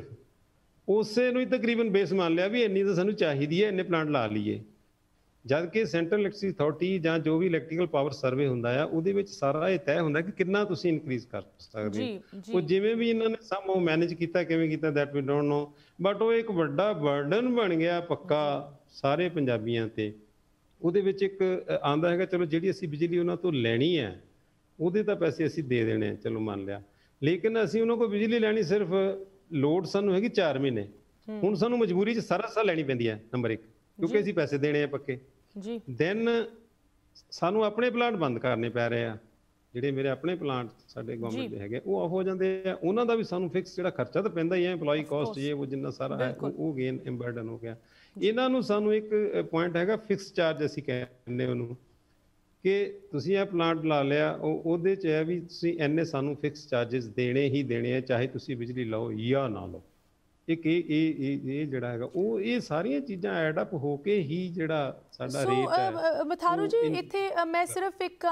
ਉਸੇ ਨੂੰ ਹੀ ਤਕਰੀਬਨ ਬੇਸ ਮੰਨ ਲਿਆ ਵੀ ਇੰਨੀ ਤਾਂ ਸਾਨੂੰ ਚਾਹੀਦੀ ਹੈ, ਇੰਨੇ ਪਲਾਂਟ ਲਾ ਲਈਏ। ਜਦ ਕਿ ਸੈਂਟਰਲ ਇਲੈਕਟ੍ਰਿਸਿਟੀ ਅਥਾਰਟੀ ਜਾਂ ਜੋ ਵੀ ਇਲੈਕਟ੍ਰੀਕਲ ਪਾਵਰ ਸਰਵੇ ਹੁੰਦਾ ਆ ਉਹਦੇ ਵਿੱਚ ਸਾਰਾ ਇਹ ਤੈਅ ਹੁੰਦਾ ਕਿ ਕਿੰਨਾ ਤੁਸੀਂ ਇਨਕਰੀਜ਼ ਕਰ ਸਕਦੇ ਹੋ। ਉਹ ਜਿਵੇਂ ਵੀ ਇਹਨਾਂ ਨੇ ਸਮ ਉਹ ਮੈਨੇਜ ਕੀਤਾ, ਕਿਵੇਂ ਕੀਤਾ that we don't know, but ਉਹ ਇੱਕ ਵੱਡਾ ਬਰਡਨ ਬਣ ਗਿਆ ਪੱਕਾ ਸਾਰੇ ਪੰਜਾਬੀਆਂ ਤੇ। ਉਹਦੇ ਵਿੱਚ ਇੱਕ ਆਉਂਦਾ ਹੈਗਾ ਚਲੋ ਜਿਹੜੀ ਅਸੀਂ ਬਿਜਲੀ ਉਹਨਾਂ ਤੋਂ ਲੈਣੀ ਹੈ ਉਹਦੇ ਤਾਂ ਪੈਸੇ ਅਸੀਂ ਦੇ ਦੇਣੇ, ਚਲੋ ਮੰਨ ਲਿਆ, ਲੇਕਿਨ ਅਸੀਂ ਉਹਨਾਂ ਕੋਲ ਬਿਜਲੀ ਲੈਣੀ ਸਿਰਫ ਲੋਡ ਸਾਨੂੰ ਹੈਗੀ ਚਾਰ ਮਹੀਨੇ। ਹੁਣ ਸਾਨੂੰ ਮਜਬੂਰੀ 'ਚ ਸਾਰਾ ਸਾਲ ਲੈਣੀ ਪੈਂਦੀ ਹੈ ਨੰਬਰ ਇੱਕ, ਕਿਉਂਕਿ ਅਸੀਂ ਪੈਸੇ ਦੇਣੇ ਆ ਪੱਕੇ। ਦੈਨ ਸਾਨੂੰ ਆਪਣੇ ਪਲਾਂਟ ਬੰਦ ਕਰਨੇ ਪੈ ਰਹੇ ਆ, ਜਿਹੜੇ ਮੇਰੇ ਆਪਣੇ ਪਲਾਂਟ ਸਾਡੇ ਗਵਰਨਮੈਂਟ ਦੇ ਹੈਗੇ ਉਹ ਆਫ ਹੋ ਜਾਂਦੇ ਆ। ਉਹਨਾਂ ਦਾ ਵੀ ਸਾਨੂੰ ਫਿਕਸ ਜਿਹੜਾ ਖਰਚਾ ਤਾਂ ਪੈਂਦਾ ਹੀ ਹੈ, ਇੰਪਲੋਈ ਕਾਸਟ ਇਹ ਉਹ ਜਿੰਨਾ ਸਾਰਾ ਹੈ ਉਹ ਗੇਨ ਇੰਬਰਡਨ ਹੋ ਗਿਆ। ਇਹਨਾਂ ਨੂੰ ਸਾਨੂੰ ਇੱਕ ਪੁਆਇੰਟ ਹੈਗਾ ਫਿਕਸ ਚਾਰਜ ਅਸੀਂ ਕਹਿੰਦੇ ਉਹਨੂੰ, ਕਿ ਤੁਸੀਂ ਇਹ ਪਲਾਂਟ ਲਾ ਲਿਆ, ਉਹ ਉਹਦੇ 'ਚ ਹੈ ਵੀ ਤੁਸੀਂ ਇੰਨੇ ਸਾਨੂੰ ਫਿਕਸ ਚਾਰਜਸ ਦੇਣੇ ਹੀ ਦੇਣੇ ਆ, ਚਾਹੇ ਤੁਸੀਂ ਬਿਜਲੀ ਲਓ ਜਾਂ ਨਾ ਲਓ। ਇੱਕ ਇਹ ਇਹ ਇਹ ਜਿਹੜਾ ਹੈਗਾ ਉਹ ਇਹ ਸਾਰੀਆਂ ਚੀਜ਼ਾਂ ਐਡ ਅਪ ਹੋ ਕੇ ਹੀ ਜਿਹੜਾ ਸਾਡਾ ਰੇਟ ਹੈ। ਮਥਾਰੂ ਜੀ ਇੱਥੇ ਮੈਂ ਸਿਰਫ ਇੱਕ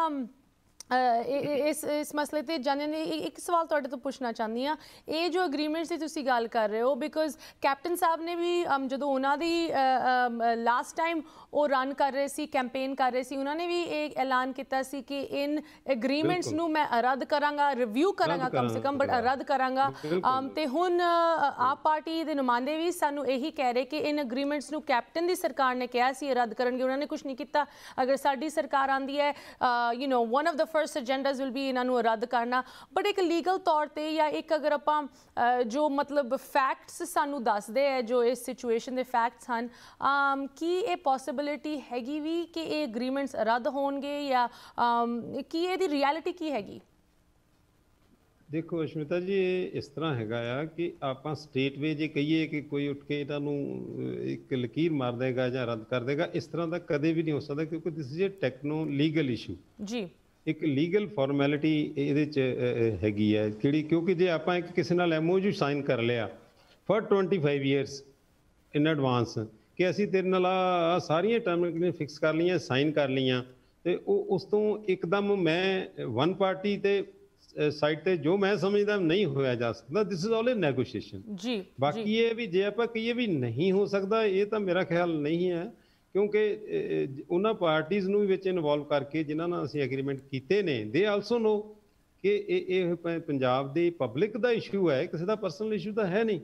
ਇਸ ਇਸ ਮਸਲੇ ਤੇ ਜਾਣਨ ਲਈ ਇੱਕ ਸਵਾਲ ਤੁਹਾਡੇ ਤੋਂ ਪੁੱਛਣਾ ਚਾਹੁੰਦੀ ਹਾਂ। ਇਹ ਜੋ ਅਗਰੀਮੈਂਟਸ ਦੀ ਤੁਸੀਂ ਗੱਲ ਕਰ ਰਹੇ ਹੋ, ਬਿਕੋਜ਼ ਕੈਪਟਨ ਸਾਹਿਬ ਨੇ ਵੀ ਜਦੋਂ ਉਹਨਾਂ ਦੀ ਲਾਸਟ ਟਾਈਮ ਉਹ ਰਨ ਕਰ ਰਹੇ ਸੀ, ਕੈਂਪੇਨ ਕਰ ਰਹੇ ਸੀ, ਉਹਨਾਂ ਨੇ ਵੀ ਇਹ ਐਲਾਨ ਕੀਤਾ ਸੀ ਕਿ ਇਨ ਐਗਰੀਮੈਂਟਸ ਨੂੰ ਮੈਂ ਰੱਦ ਕਰਾਂਗਾ, ਰਿਵਿਊ ਕਰਾਂਗਾ ਕਮ ਸੇ ਕਮ, ਬਟ ਰੱਦ ਕਰਾਂਗਾ। ਤੇ ਹੁਣ ਆਪ ਪਾਰਟੀ ਦੇ ਨੁਮਾਇੰਦੇ ਵੀ ਸਾਨੂੰ ਇਹੀ ਕਹਿ ਰਹੇ ਕਿ ਇਨ ਐਗਰੀਮੈਂਟਸ ਨੂੰ ਕੈਪਟਨ ਦੀ ਸਰਕਾਰ ਨੇ ਕਿਹਾ ਸੀ ਰੱਦ ਕਰਨਗੇ, ਉਹਨਾਂ ਨੇ ਕੁਛ ਨਹੀਂ ਕੀਤਾ। ਅਗਰ ਸਾਡੀ ਸਰਕਾਰ ਆਉਂਦੀ ਹੈ, you know one of the first agendas will be ਇਹਨਾਂ ਨੂੰ ਰੱਦ ਕਰਨਾ। ਬਟ ਇੱਕ ਲੀਗਲ ਤੌਰ ਤੇ ਜਾਂ ਇੱਕ ਅਗਰ ਆਪਾਂ ਜੋ ਮਤਲਬ ਫੈਕਟਸ ਸਾਨੂੰ ਦੱਸਦੇ ਹੈ, ਜੋ ਇਸ ਸਿਚੁਏਸ਼ਨ ਦੇ ਫੈਕਟਸ ਹਨ, ਕੀ ਇਹ ਪੋਸੀਬਿਲਿਟੀ ਹੈਗੀ ਵੀ ਕਿ ਇਹ ਅਗਰੀਮੈਂਟਸ ਰੱਦ ਹੋਣਗੇ ਜਾਂ ਕੀ ਇਹਦੀ ਰਿਐਲਿਟੀ ਕੀ ਹੈਗੀ? ਦੇਖੋ ਅਸ਼ਮਿਤਾ ਜੀ, ਇਹ ਇਸ ਤਰ੍ਹਾਂ ਹੈਗਾ ਆ ਕਿ ਆਪਾਂ ਸਟੇਟ ਵੇ ਜੇ ਕਹੀਏ ਕਿ ਕੋਈ ਉੱਠ ਕੇ ਇਹਨਾਂ ਨੂੰ ਅਹ, ਇੱਕ ਲਕੀਰ ਮਾਰ ਦੇਗਾ ਜਾਂ ਰੱਦ ਕਰ ਦੇਗਾ, ਇਸ ਤਰ੍ਹਾਂ ਦਾ ਕਦੇ ਵੀ ਨਹੀਂ ਹੋ ਸਕਦਾ, ਕਿਉਂਕਿ this is a techno legal issue. ਜੀ ਇੱਕ ਲੀਗਲ ਫਾਰਮੈਲਿਟੀ ਇਹਦੇ 'ਚ ਅਹ, ਹੈਗੀ ਹੈ ਕਿਹੜੀ, ਕਿਉਂਕਿ ਜੇ ਆਪਾਂ ਇੱਕ ਕਿਸੇ ਨਾਲ ਐਮਓਯੂ ਸਾਈਨ ਕਰ ਲਿਆ for twenty five years in advance ਕਿ ਅਸੀਂ ਤੇਰੇ ਨਾਲ ਆ ਸਾਰੀਆਂ ਟਰਮ ਫਿਕਸ ਕਰ ਲਈਆਂ, ਸਾਈਨ ਕਰ ਲਈਆਂ, ਤੇ ਉਹ ਉਸ ਤੋਂ ਇੱਕਦਮ ਮੈਂ ਵਨ ਪਾਰਟੀ ਤੇ ਸਾਈਡ ਤੇ ਜੋ ਮੈਂ ਸਮਝਦਾ ਨਹੀਂ ਹੋਇਆ ਜਾ ਸਕਦਾ, this is all A negotiation. ਜੀ ਬਾਕੀ ਇਹ ਵੀ ਜੇ ਆਪਾਂ ਕਹੀਏ ਵੀ ਨਹੀਂ ਹੋ ਸਕਦਾ, ਇਹ ਤਾਂ ਮੇਰਾ ਖਿਆਲ ਨਹੀਂ ਹੈ, ਕਿਉਂਕਿ ਅਹ, ਉਹਨਾਂ ਪਾਰਟੀਆਂ ਨੂੰ ਵੀ ਵਿੱਚ ਇਨਵੋਲਵ ਕਰਕੇ ਜਿਨ੍ਹਾਂ ਨਾਲ ਅਸੀਂ ਐਗਰੀਮੈਂਟ ਕੀਤੇ ਨੇ, ਦੇ ਆਲਸੋ ਨੋ ਕਿ ਇਹ ਇਹ ਪ- ਪੰਜਾਬ ਦੀ ਪਬਲਿਕ ਦਾ ਇਸ਼ੂ ਹੈ, ਕਿਸੇ ਦਾ ਪਰਸਨਲ ਇਸ਼ੂ ਤਾਂ ਹੈ ਨਹੀਂ,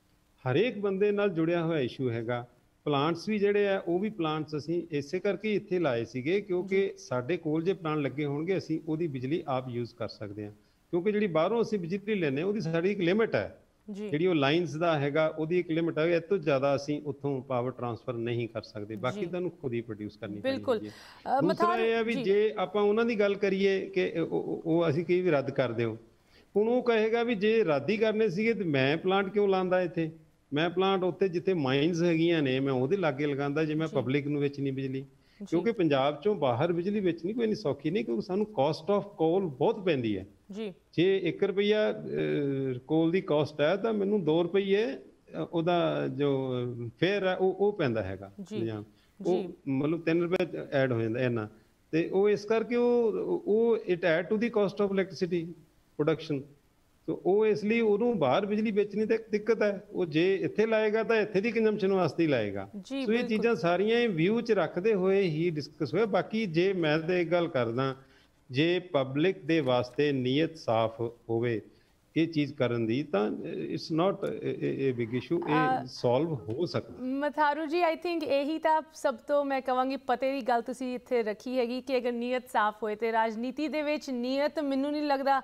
ਹਰੇਕ ਬੰਦੇ ਨਾਲ ਜੁੜਿਆ ਹੋਇਆ ਇਸ਼ੂ ਹੈਗਾ। ਪਲਾਂਟਸ ਵੀ ਜਿਹੜੇ ਆ ਉਹ ਵੀ ਪਲਾਂਟਸ ਅਸੀਂ ਇਸੇ ਕਰਕੇ ਹੀ ਇੱਥੇ ਲਾਏ ਸੀਗੇ, ਕਿਉਂਕਿ ਸਾਡੇ ਕੋਲ ਜੇ ਪਲਾਂਟ ਲੱਗੇ ਹੋਣਗੇ ਅਸੀਂ ਉਹਦੀ ਬਿਜਲੀ ਆਪ ਯੂਜ਼ ਕਰ ਸਕਦੇ ਹਾਂ, ਕਿਉਂਕਿ ਜਿਹੜੀ ਬਾਹਰੋਂ ਅਸੀਂ ਬਿਜਲੀ ਲੈਂਦੇ ਹਾਂ ਉਹਦੀ ਸਾਡੀ ਇੱਕ ਲਿਮਿਟ ਹੈ, ਜੀ ਜਿਹੜੀ ਉਹ ਲਾਈਨਸ ਦਾ ਹੈਗਾ ਉਹਦੀ ਇੱਕ ਲਿਮਿਟ ਹੈ, ਇਹ ਤੋਂ ਜ਼ਿਆਦਾ ਅਸੀਂ ਉੱਥੋਂ ਪਾਵਰ ਟਰਾਂਸਫਰ ਨਹੀਂ ਕਰ ਸਕਦੇ, ਬਾਕੀ ਤੁਹਾਨੂੰ ਖੁਦ ਹੀ ਪ੍ਰੋਡਿਊਸ ਕਰਨੀ ਪੈਂਦੀ ਬਿਲਕੁਲ। ਹੈ। ਅ, ਦੂਸਰਾ ਮਥਾਰ ਇਹ ਹੈ ਵੀ ਜੀ ਜੇ ਆਪਾਂ ਉਹਨਾਂ ਦੀ ਗੱਲ ਕਰੀਏ ਕਿ ਉਹ ਉਹ- ਉਹ ਅਸੀਂ ਕਈ ਵੀ ਰੱਦ ਕਰ ਦਿਓ, ਹੁਣ ਉਹ ਕਹੇਗਾ ਵੀ ਜੇ ਰੱਦ ਹੀ ਕਰਨੇ ਸੀਗੇ ਤੇ ਮੈਂ ਪਲਾਂਟ ਕਿਉਂ ਲਾਉਂਦਾ ਇੱਥੇ, ਮੈਂ ਪਲਾਂਟ ਉੱਥੇ ਜਿੱਥੇ ਮਾਈਨਸ ਹੈਗੀਆਂ ਨੇ ਮੈਂ ਉਹਦੇ ਲਾਗੇ ਲਗਾਉਂਦਾ, ਜੇ ਮੈਂ ਜੀ ਪਬਲਿਕ ਨੂੰ ਵੇਚਣੀ ਬਿਜਲੀ, ਜੀ ਕਿਉਂਕਿ ਪੰਜਾਬ ਚੋਂ ਬਾਹਰ ਬਿਜਲੀ ਵੇਚਣੀ ਕੋਈ ਨਹੀਂ ਸੌਖੀ ਨਹੀਂ, ਕਿਉਂਕਿ ਸਾਨੂੰ ਕਾਸਟ ਆਫ ਕੋਲ ਬਹੁਤ ਪੈਂਦੀ ਹੈ। ਜੀ ਜੇ ਇੱਕ ਰੁਪਈਆ ਅਹ, ਕੋਲ ਦੀ ਕਾਸਟ ਹੈ ਤਾਂ ਮੈਨੂੰ ਦੋ ਰੁਪਈਏ ਅਹ, ਉਹਦਾ ਜੋ ਫੇਅਰ ਹੈ ਉਹ ਉਹ ਪੈਂਦਾ ਹੈਗਾ ਜੀ ਨਿਜ਼ਾਮ, ਜੀ ਉਹ ਮਤਲਬ ਤਿੰਨ ਰੁਪਏ ਐਡ ਹੋ ਜਾਂਦਾ ਇਹਨਾਂ, ਤੇ ਉਹ ਇਸ ਕਰਕੇ ਉਹ ਉਹ it add to the cost of electricity production, ਤੇ ਉਹ ਇਸ ਲਈ ਉਹਨੂੰ ਬਾਹਰ ਬਿਜਲੀ ਵੇਚਣੀ ਤੇ ਇੱਕ ਦਿੱਕਤ ਹੈ, ਉਹ ਜੇ ਇੱਥੇ ਲਾਏਗਾ ਤਾਂ ਇੱਥੇ ਦੀ ਕੰਜ਼ੰਪਸ਼ਨ ਵਾਸਤੇ ਹੀ ਲਾਏਗਾ। ਜੀ ਸੋ ਇਹ ਬਿਲਕੁਲ ਚੀਜ਼ਾਂ ਸਾਰੀਆਂ ਇਹ ਵਿਊ 'ਚ ਰੱਖਦੇ ਹੋਏ ਹੀ ਡਿਸਕਸ ਹੋਇਆ। ਬਾਕੀ ਜੇ ਮੈਂ ਤਾਂ ਇੱਕ ਗੱਲ ਕਰਦਾ, ਜੇ ਪਬਲਿਕ ਦੇ ਵਾਸਤੇ ਨੀਅਤ ਸਾਫ਼ ਹੋਵੇ ਇਹ ਚੀਜ਼ ਕਰਨ ਦੀ, ਤਾਂ it's not a big issue, ਇਹ ਸੋਲਵ ਹੋ ਸਕਦਾ। ਮਥਾਰੂ ਜੀ ਆਈ ਥਿੰਕ ਇਹੀ ਤਾਂ ਸਭ ਤੋਂ ਮੈਂ ਕਹਾਂਗੀ ਪਤੇ ਦੀ ਗੱਲ ਤੁਸੀਂ ਇੱਥੇ ਰੱਖੀ ਹੈਗੀ ਕਿ ਅਗਰ ਨੀਅਤ ਸਾਫ਼ ਹੋਏ ਤੇ ਰਾਜਨੀਤੀ ਦੇ ਵਿੱਚ ਨੀਅਤ ਮੈਨੂੰ ਨਹੀਂ ਲੱਗਦਾ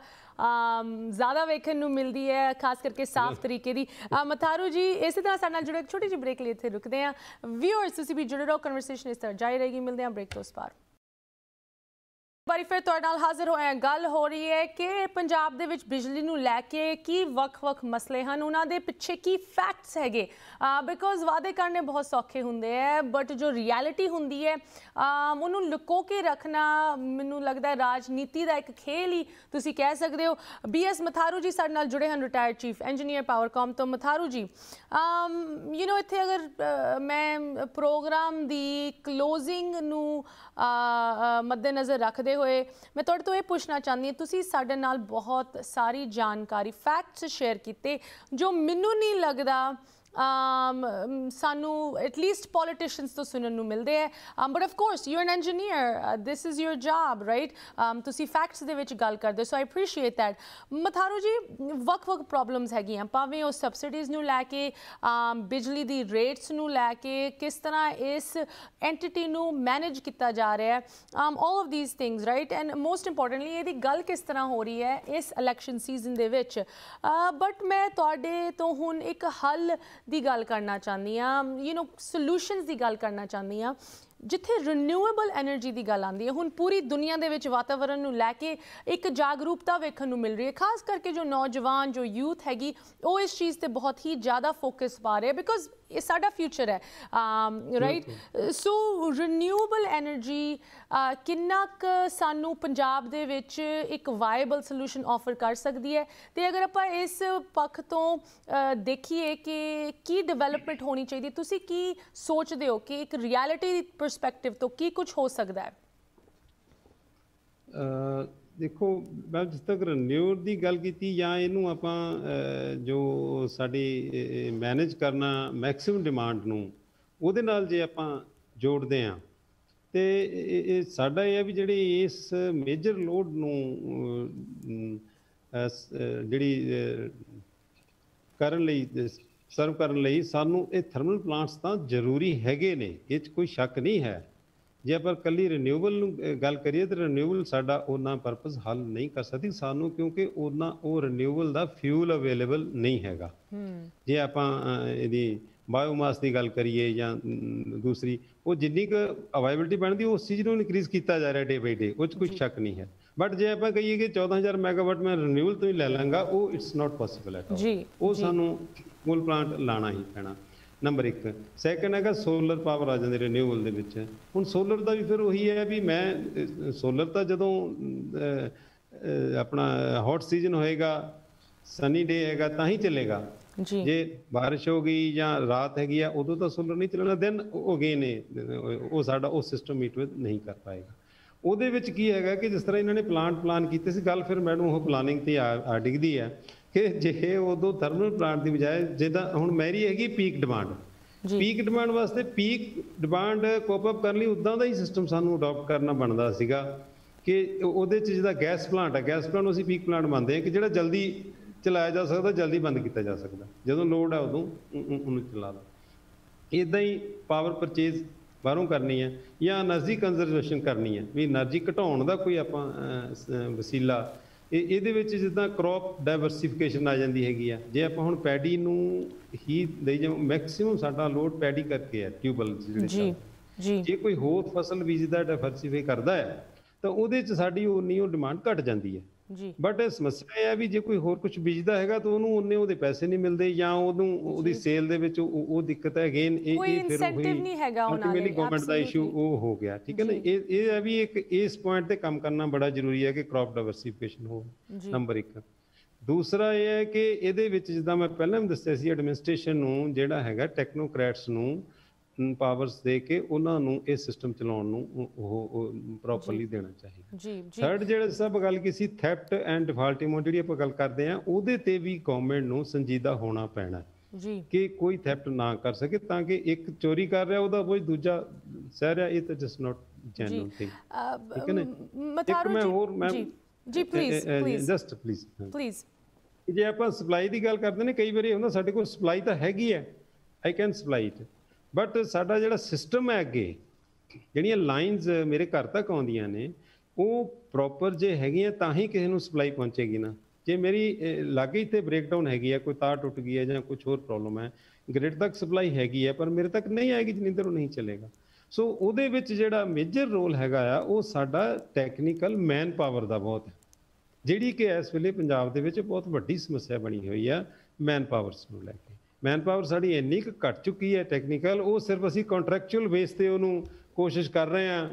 ਅਮ, ਜ਼ਿਆਦਾ ਵੇਖਣ ਨੂੰ ਮਿਲਦੀ ਹੈ, ਖਾਸ ਕਰਕੇ ਸਾਫ਼ ਤਰੀਕੇ ਦੀ। ਅ, ਮਥਾਰੂ ਜੀ ਇਸੇ ਤਰ੍ਹਾਂ ਸਾਡੇ ਨਾਲ ਜੁੜੇ ਇੱਕ ਛੋਟੀ ਜਿਹੀ ਬ੍ਰੇਕ ਲਈ ਇੱਥੇ ਰੁਕਦੇ ਹਾਂ। ਵਿਊਅਰਸ ਤੁਸੀਂ ਵੀ ਜੁੜੇ ਰਹੋ, ਕਨਵਰਸੇਸ਼ਨ ਇਸ ਤਰ੍ਹਾਂ ਜਾਰੀ ਰਹੇਗੀ। ਮਿਲਦੇ ਹਾਂ ਬ੍ਰੇਕ ਤੋਂ ਉਸ ਪਾਰ। ਬਾਰੀ ਫਿਰ ਤੁਹਾਡੇ ਨਾਲ ਹਾਜ਼ਰ ਹੋਏ ਹਾਂ। ਗੱਲ ਹੋ ਰਹੀ ਹੈ ਕਿ ਪੰਜਾਬ ਦੇ ਵਿੱਚ ਬਿਜਲੀ ਨੂੰ ਲੈ ਕੇ ਕੀ ਵੱਖ-ਵੱਖ ਮਸਲੇ ਹਨ, ਉਹਨਾਂ ਦੇ ਪਿੱਛੇ ਕੀ ਫੈਕਟਸ ਹੈਗੇ, ਬਿਕੋਜ਼ ਵਾਅਦੇ ਕਰਨੇ ਬਹੁਤ ਸੌਖੇ ਹੁੰਦੇ ਹੈ, ਬਟ ਜੋ ਰਿਐਲਿਟੀ ਹੁੰਦੀ ਹੈ ਉਹਨੂੰ ਲੁਕੋ ਕੇ ਰੱਖਣਾ ਮੈਨੂੰ ਲੱਗਦਾ ਰਾਜਨੀਤੀ ਦਾ ਇੱਕ ਖੇਲ ਹੀ ਤੁਸੀਂ ਕਹਿ ਸਕਦੇ ਹੋ। ਬੀ ਐਸ ਮਥਾਰੂ ਜੀ ਸਾਡੇ ਨਾਲ ਜੁੜੇ ਹਨ, ਰਿਟਾਇਰਡ ਚੀਫ ਇੰਜੀਨੀਅਰ ਪਾਵਰਕਾਮ ਤੋਂ। ਮਥਾਰੂ ਜੀ ਯੂ ਨੋ ਇੱਥੇ ਅਗਰ uh, ਮੈਂ ਪ੍ਰੋਗਰਾਮ ਦੀ ਕਲੋਜ਼ਿੰਗ ਨੂੰ ਮੱਦੇ ਨਜ਼ਰ ਰੱਖਦੇ ਹੋਏ ਮੈਂ ਤੁਹਾਡੇ ਤੋਂ ਇਹ ਪੁੱਛਣਾ ਚਾਹੁੰਦੀ ਹਾਂ, ਤੁਸੀਂ ਸਾਡੇ ਨਾਲ ਬਹੁਤ ਸਾਰੀ ਜਾਣਕਾਰੀ ਫੈਕਟਸ ਸ਼ੇਅਰ ਕੀਤੇ ਜੋ ਮੈਨੂੰ ਨਹੀਂ ਲੱਗਦਾ ਸਾਨੂੰ ਐਟਲੀਸਟ ਪੋਲੀਟੀਸ਼ੀਅਨਸ ਤੋਂ ਸੁਣਨ ਨੂੰ ਮਿਲਦੇ ਹੈ, but of course you an engineer, this is your job right, ਤੁਸੀਂ ਫੈਕਟਸ ਦੇ ਵਿੱਚ ਗੱਲ ਕਰਦੇ, ਸੋ ਆਈ ਅਪਰੀਸ਼ੀਏਟ ਦੈਟ। ਮਥਾਰੂ ਜੀ ਵੱਖ-ਵੱਖ ਪ੍ਰੋਬਲਮਸ ਹੈਗੀਆਂ, ਭਾਵੇਂ ਉਹ ਸਬਸਿਡੀਜ਼ ਨੂੰ ਲੈ ਕੇ, ਬਿਜਲੀ ਦੀ ਰੇਟਸ ਨੂੰ ਲੈ ਕੇ, ਕਿਸ ਤਰ੍ਹਾਂ ਇਸ ਐਂਟੀਟੀ ਨੂੰ ਮੈਨੇਜ ਕੀਤਾ ਜਾ ਰਿਹਾ ਹੈ, all of these things right, and most importantly ਇਹਦੀ ਗੱਲ ਕਿਸ ਤਰ੍ਹਾਂ ਹੋ ਰਹੀ ਹੈ ਇਸ ਇਲੈਕਸ਼ਨ ਸੀਜ਼ਨ ਦੇ ਵਿੱਚ। ਬਟ ਮੈਂ ਤੁਹਾਡੇ ਤੋਂ ਹੁਣ ਇੱਕ ਹੱਲ ਦੀ ਗੱਲ ਕਰਨਾ ਚਾਹੁੰਦੀ ਹਾਂ, ਯੂ ਨੋ ਸੋਲੂਸ਼ਨਸ ਦੀ ਗੱਲ ਕਰਨਾ ਚਾਹੁੰਦੀ ਹਾਂ, ਜਿੱਥੇ ਰੀਨਿਊਏਬਲ ਐਨਰਜੀ ਦੀ ਗੱਲ ਆਉਂਦੀ ਹੈ। ਹੁਣ ਪੂਰੀ ਦੁਨੀਆ ਦੇ ਵਿੱਚ ਵਾਤਾਵਰਣ ਨੂੰ ਲੈ ਕੇ ਇੱਕ ਜਾਗਰੂਕਤਾ ਵੇਖਣ ਨੂੰ ਮਿਲ ਰਹੀ ਹੈ, ਖਾਸ ਕਰਕੇ ਜੋ ਨੌਜਵਾਨ ਜੋ ਯੂਥ ਹੈਗੀ ਉਹ ਇਸ ਚੀਜ਼ ਤੇ ਬਹੁਤ ਹੀ ਜ਼ਿਆਦਾ ਫੋਕਸ ਪਾ ਰਹੇ, ਬਿਕੋਜ਼ ਇਹ ਸਾਡਾ ਫਿਊਚਰ ਹੈ ਰਾਈਟ। ਸੋ ਰੀਨਿਊਏਬਲ ਐਨਰਜੀ ਕਿੰਨਾ ਕੁ ਸਾਨੂੰ ਪੰਜਾਬ ਦੇ ਵਿੱਚ ਇੱਕ ਵਾਇਬਲ ਸੋਲੂਸ਼ਨ ਆਫਰ ਕਰ ਸਕਦੀ ਹੈ, ਤੇ ਅਗਰ ਆਪਾਂ ਇਸ ਪੱਖ ਤੋਂ ਦੇਖੀਏ ਕਿ ਕੀ ਡਿਵੈਲਪਮੈਂਟ ਹੋਣੀ ਚਾਹੀਦੀ, ਤੁਸੀਂ ਕੀ ਸੋਚਦੇ ਹੋ ਕਿ ਇੱਕ ਰਿਐਲਿਟੀ ਪਰਸਪੈਕਟਿਵ ਤੋਂ ਕੀ ਕੁਝ ਹੋ ਸਕਦਾ ਹੈ? ਦੇਖੋ ਮੈਂ ਜਿਸ ਤੱਕ ਰੀਨਿਊ ਦੀ ਗੱਲ ਕੀਤੀ ਜਾਂ ਇਹਨੂੰ ਆਪਾਂ ਜੋ ਸਾਡੀ ਮੈਨੇਜ ਕਰਨਾ ਮੈਕਸਿਮਮ ਡਿਮਾਂਡ ਨੂੰ ਉਹਦੇ ਨਾਲ ਜੇ ਆਪਾਂ ਜੋੜਦੇ ਹਾਂ, ਤੇ ਇਹ ਸਾਡਾ ਇਹ ਹੈ ਵੀ ਜਿਹੜੀ ਇਸ ਮੇਜਰ ਲੋਡ ਨੂੰ ਜਿਹੜੀ ਕਰਨ ਲਈ ਸਰਵ ਕਰਨ ਲਈ ਸਾਨੂੰ ਇਹ ਥਰਮਲ ਪਲਾਂਟਸ ਤਾਂ ਜ਼ਰੂਰੀ ਹੈਗੇ ਨੇ, ਇਹ 'ਚ ਕੋਈ ਸ਼ੱਕ ਨਹੀਂ ਹੈ। ਜੇ ਆਪਾਂ ਇਕੱਲੀ ਰੀਨਿਊਏਬਲ ਨੂੰ ਗੱਲ ਕਰੀਏ ਤਾਂ ਰੀਨਿਊਏਬਲ ਸਾਡਾ ਉਹਨਾਂ ਪਰਪਸ ਹੱਲ ਨਹੀਂ ਕਰ ਸਕਦੀ ਸਾਨੂੰ, ਕਿਉਂਕਿ ਉਹਨਾਂ ਉਹ ਰੀਨਿਊਏਬਲ ਦਾ ਫਿਊਲ ਅਵੇਲੇਬਲ ਨਹੀਂ ਹੈਗਾ। ਜੇ ਆਪਾਂ ਇਹਦੀ ਬਾਇਓਮਾਸ ਦੀ ਗੱਲ ਕਰੀਏ ਜਾਂ ਦੂਸਰੀ ਉਹ ਜਿੰਨੀ ਕੁ ਅਵਾਇਬਿਲਿਟੀ ਬਣਦੀ ਉਸ ਚੀਜ਼ ਨੂੰ ਇਨਕਰੀਜ਼ ਕੀਤਾ ਜਾ ਰਿਹਾ ਡੇ ਬਾਈ ਡੇ, ਉਹ 'ਚ ਕੋਈ ਸ਼ੱਕ ਨਹੀਂ ਹੈ। ਬਟ ਜੇ ਆਪਾਂ ਕਹੀਏ ਕਿ ਚੌਦਾਂ ਹਜ਼ਾਰ ਮੈਗਾਵਾਟ ਮੈਂ ਰਿਨਿਊਵਲ ਤੋਂ ਹੀ ਲੈ ਲਾਂਗਾ, ਉਹ it's not possible at all. ਉਹ ਸਾਨੂੰ ਕੋਲ ਪਲਾਂਟ ਲਾਣਾ ਹੀ ਪੈਣਾ, ਨੰਬਰ ਇੱਕ। ਸੈਕਿੰਡ ਹੈਗਾ ਸੋਲਰ ਪਾਵਰ ਆ ਜਾਂਦੀ ਰਿਨਿਊਵਲ ਦੇ ਵਿੱਚ। ਹੁਣ ਸੋਲਰ ਦਾ ਵੀ ਫਿਰ ਉਹੀ ਹੈ ਵੀ ਮੈਂ ਸੋਲਰ ਤਾਂ ਜਦੋਂ ਆਪਣਾ ਹੌਟ ਸੀਜ਼ਨ ਹੋਏਗਾ, ਸਨੀ ਡੇ ਹੈਗਾ ਤਾਂ ਹੀ ਚੱਲੇਗਾ। ਜੇ ਬਾਰਿਸ਼ ਹੋ ਗਈ ਜਾਂ ਰਾਤ ਹੈਗੀ ਆ ਉਦੋਂ ਤਾਂ ਸੋਲਰ ਨਹੀਂ ਚੱਲਣਾ, ਦੈਨ ਉਹ ਗਏ ਨੇ ਉਹ ਸਾਡਾ ਉਹ ਸਿਸਟਮ ਮੀਟ ਵਿਦ ਨਹੀਂ ਕਰ ਪਾਏਗਾ। ਉਹਦੇ ਵਿੱਚ ਕੀ ਹੈਗਾ ਕਿ ਜਿਸ ਤਰ੍ਹਾਂ ਇਹਨਾਂ ਨੇ ਪਲਾਂਟ ਪਲਾਨ ਕੀਤੇ ਸੀ, ਗੱਲ ਫਿਰ ਮੈਨੂੰ ਉਹ ਪਲਾਨਿੰਗ ਤੇ ਆ ਡਿੱਗਦੀ ਹੈ ਕਿ ਜੇ ਉਦੋਂ ਥਰਮਲ ਪਲਾਂਟ ਦੀ ਬਜਾਏ ਜਿੱਦਾਂ ਹੁਣ ਮੇਰੀ ਹੈਗੀ ਪੀਕ ਡਿਮਾਂਡ, ਪੀਕ ਡਿਮਾਂਡ ਵਾਸਤੇ ਪੀਕ ਡਿਮਾਂਡ ਕੋਪ ਅਪ ਕਰਨ ਲਈ ਉੱਦਾਂ ਦਾ ਹੀ ਸਿਸਟਮ ਸਾਨੂੰ ਅਡਾਪਟ ਕਰਨਾ ਬਣਦਾ ਸੀਗਾ ਕਿ ਉਹਦੇ 'ਚ ਜਿਹਦਾ ਗੈਸ ਪਲਾਂਟ ਹੈ, ਗੈਸ ਪਲਾਂਟ ਨੂੰ ਅਸੀਂ ਪੀਕ ਪਲਾਂਟ ਮੰਨਦੇ ਹਾਂ ਕਿ ਜਿਹੜਾ ਜਲਦੀ ਚਲਾਇਆ ਜਾ ਸਕਦਾ, ਜਲਦੀ ਬੰਦ ਕੀਤਾ ਜਾ ਸਕਦਾ, ਜਦੋਂ ਲੋਡ ਹੈ ਉਦੋਂ ਉਹਨੂੰ ਚਲਾ ਲਓ। ਇੱਦਾਂ ਹੀ ਪਾਵਰ ਪਰਚੇਜ਼ ਬਾਹਰੋਂ ਕਰਨੀ ਹੈ ਜਾਂ એનર્ਜੀ ਕੰਜ਼ਰਵੇਸ਼ਨ ਕਰਨੀ ਹੈ, ਵੀ એનર્ਜੀ ਘਟਾਉਣ ਦਾ ਕੋਈ ਆਪਾਂ ਵਸੀਲਾ ਇਹ ਇਹਦੇ ਵਿੱਚ ਜਿੱਦਾਂ ਕ੍ਰੌਪ ਡਾਇਵਰਸੀਫਿਕੇਸ਼ਨ ਆ ਜਾਂਦੀ ਹੈਗੀ ਆ। ਜੇ ਆਪਾਂ ਹੁਣ ਪੈਡੀ ਨੂੰ ਹੀ ਦੇਈ ਜਾਵਾਂ, ਮੈਕਸਿਮਮ ਸਾਡਾ ਲੋਡ ਪੈਡੀ ਕਰਕੇ ਹੈ ਟਿਊਬਲ ਜਿਹੜੇ, ਜੇ ਕੋਈ ਹੋਰ ਫਸਲ ਬੀਜਦਾ ਡਾਇਵਰਸੀਫਾਈ ਕਰਦਾ ਹੈ ਤਾਂ ਉਹਦੇ 'ਚ ਸਾਡੀ ਉਨੀ ਉਹ ਡਿਮਾਂਡ ਘਟ ਜਾਂਦੀ ਹੈ। ਬਟ ਇਹ ਸਮੱਸਿਆ ਇਹ ਹੈ ਵੀ ਜੇ ਕੋਈ ਹੋਰ ਕੁਝ ਬੀਜਦਾ ਹੈਗਾ ਤਾਂ ਉਹਨੂੰ ਉਹਨੇ ਉਹਦੇ ਪੈਸੇ ਨਹੀਂ ਮਿਲਦੇ ਜਾਂ ਉਹਨੂੰ ਉਹਦੀ ਸੇਲ ਦੇ ਵਿੱਚ ਉਹ ਦਿੱਕਤ ਹੈ। ਅਗੇਨ ਇਹ ਇਹ ਫਿਰ ਅਲਟੀਮੇਟਲੀ ਗਵਰਨਮੈਂਟ ਦਾ ਇਸ਼ੂ ਉਹ ਹੋ ਗਿਆ, ਠੀਕ ਹੈ ਨਾ। ਇਹ ਇਹ ਹੈ ਵੀ ਇੱਕ ਇਸ ਪੁਆਇੰਟ ਤੇ ਕੰਮ ਕਰਨਾ ਬੜਾ ਜ਼ਰੂਰੀ ਹੈ ਕਿ ਕ੍ਰੌਪ ਡਾਇਵਰਸੀਫਿਕੇਸ਼ਨ ਹੋ, ਨੰਬਰ ਇੱਕ। ਦੂਸਰਾ ਇਹ ਹੈ ਕਿ ਇਹਦੇ ਵਿੱਚ ਜਿੱਦਾਂ ਮੈਂ ਪਹਿਲਾਂ ਵੀ ਦੱਸਿਆ ਸੀ, ਐਡਮਿਨਿਸਟ੍ਰੇਸ਼ਨ ਨੂੰ ਜਿਹੜਾ ਹੈਗਾ ਟੈਕਨੋਕ੍ਰੈਟਸ ਨੂੰ ਪਾਵਰਸ ਦੇ ਕੇ ਉਹਨਾਂ ਨੂੰ ਇਹ ਸਿਸਟਮ ਚਲਾਉਣ ਨੂੰ ਉਹ ਪ੍ਰੋਪਰਲੀ ਦੇਣਾ ਚਾਹੀਦਾ। ਥਰਡ ਜਿਹੜਾ ਸਭ ਗੱਲ ਕੀਤੀ ਥੈਫਟ ਐਂਡ ਡਿਫਾਲਟ ਅਮਾਉਂਟ ਜਿਹੜੀ ਆਪਾਂ ਗੱਲ ਕਰਦੇ ਹਾਂ, ਉਹਦੇ ਤੇ ਵੀ ਗਵਰਨਮੈਂਟ ਨੂੰ ਸੰਜੀਦਾ ਹੋਣਾ ਪੈਣਾ ਕਿ ਕੋਈ ਥੈਫਟ ਨਾ ਕਰ ਸਕੇ, ਤਾਂ ਕਿ ਇੱਕ ਚੋਰੀ ਕਰ ਰਿਹਾ ਉਹਦਾ ਕੋਈ ਦੂਜਾ ਸਹਿ ਰਿਹਾ, ਇਹ ਤਾਂ ਜਸਟ ਨਾਟ ਜੈਨੂਇਨ ਥਿੰਗ, ਠੀਕ ਹੈ ਨਾ। ਇੱਕ ਮੈਂ ਹੋਰ ਮੈਂ ਜੀ please please just please please ਜੇ ਆਪਾਂ ਸਪਲਾਈ ਦੀ ਗੱਲ ਕਰਦੇ ਨੇ, ਕਈ ਵਾਰੀ ਹੁੰਦਾ ਸਾਡੇ ਕੋਲ ਸਪਲਾਈ ਤਾਂ ਹੈਗੀ ਹੈ, I can supply it, but ਸਾਡਾ ਜਿਹੜਾ ਸਿਸਟਮ ਹੈ ਅੱਗੇ ਜਿਹੜੀਆਂ ਲਾਈਨਸ ਮੇਰੇ ਘਰ ਤੱਕ ਆਉਂਦੀਆਂ ਨੇ ਉਹ ਪ੍ਰੋਪਰ ਜੇ ਹੈਗੀਆਂ ਤਾਂ ਹੀ ਕਿਸੇ ਨੂੰ ਸਪਲਾਈ ਪਹੁੰਚੇਗੀ ਨਾ। ਜੇ ਮੇਰੀ ਲਾਗੇ ਇੱਥੇ ਬ੍ਰੇਕਡਾਊਨ ਹੈਗੀ ਹੈ, ਕੋਈ ਤਾਰ ਟੁੱਟ ਗਈ ਹੈ ਜਾਂ ਕੁਝ ਹੋਰ ਪ੍ਰੋਬਲਮ ਹੈ, ਗ੍ਰਿਡ ਤੱਕ ਸਪਲਾਈ ਹੈਗੀ ਹੈ ਪਰ ਮੇਰੇ ਤੱਕ ਨਹੀਂ ਆਏਗੀ, ਜਿੰਨੀ ਉਹ ਨਹੀਂ ਚੱਲੇਗਾ। ਸੋ ਉਹਦੇ ਵਿੱਚ ਜਿਹੜਾ ਮੇਜਰ ਰੋਲ ਹੈਗਾ ਆ ਉਹ ਸਾਡਾ ਟੈਕਨੀਕਲ ਮੈਨ ਪਾਵਰ ਦਾ ਬਹੁਤ ਹੈ, ਜਿਹੜੀ ਕਿ ਇਸ ਵੇਲੇ ਪੰਜਾਬ ਦੇ ਵਿੱਚ ਬਹੁਤ ਵੱਡੀ ਸਮੱਸਿਆ ਬਣੀ ਹੋਈ ਆ ਮੈਨ ਪਾਵਰਸ ਨੂੰ ਲੈ ਕੇ। ਮੈਨ ਪਾਵਰ ਸਾਡੀ ਇੰਨੀ ਕੁ ਘੱਟ ਚੁੱਕੀ ਹੈ ਟੈਕਨੀਕਲ, ਉਹ ਸਿਰਫ ਅਸੀਂ ਕੰਟਰੈਕਚੁਅਲ ਬੇਸ ਤੇ ਉਹਨੂੰ ਕੋਸ਼ਿਸ਼ ਕਰ ਰਹੇ ਹਾਂ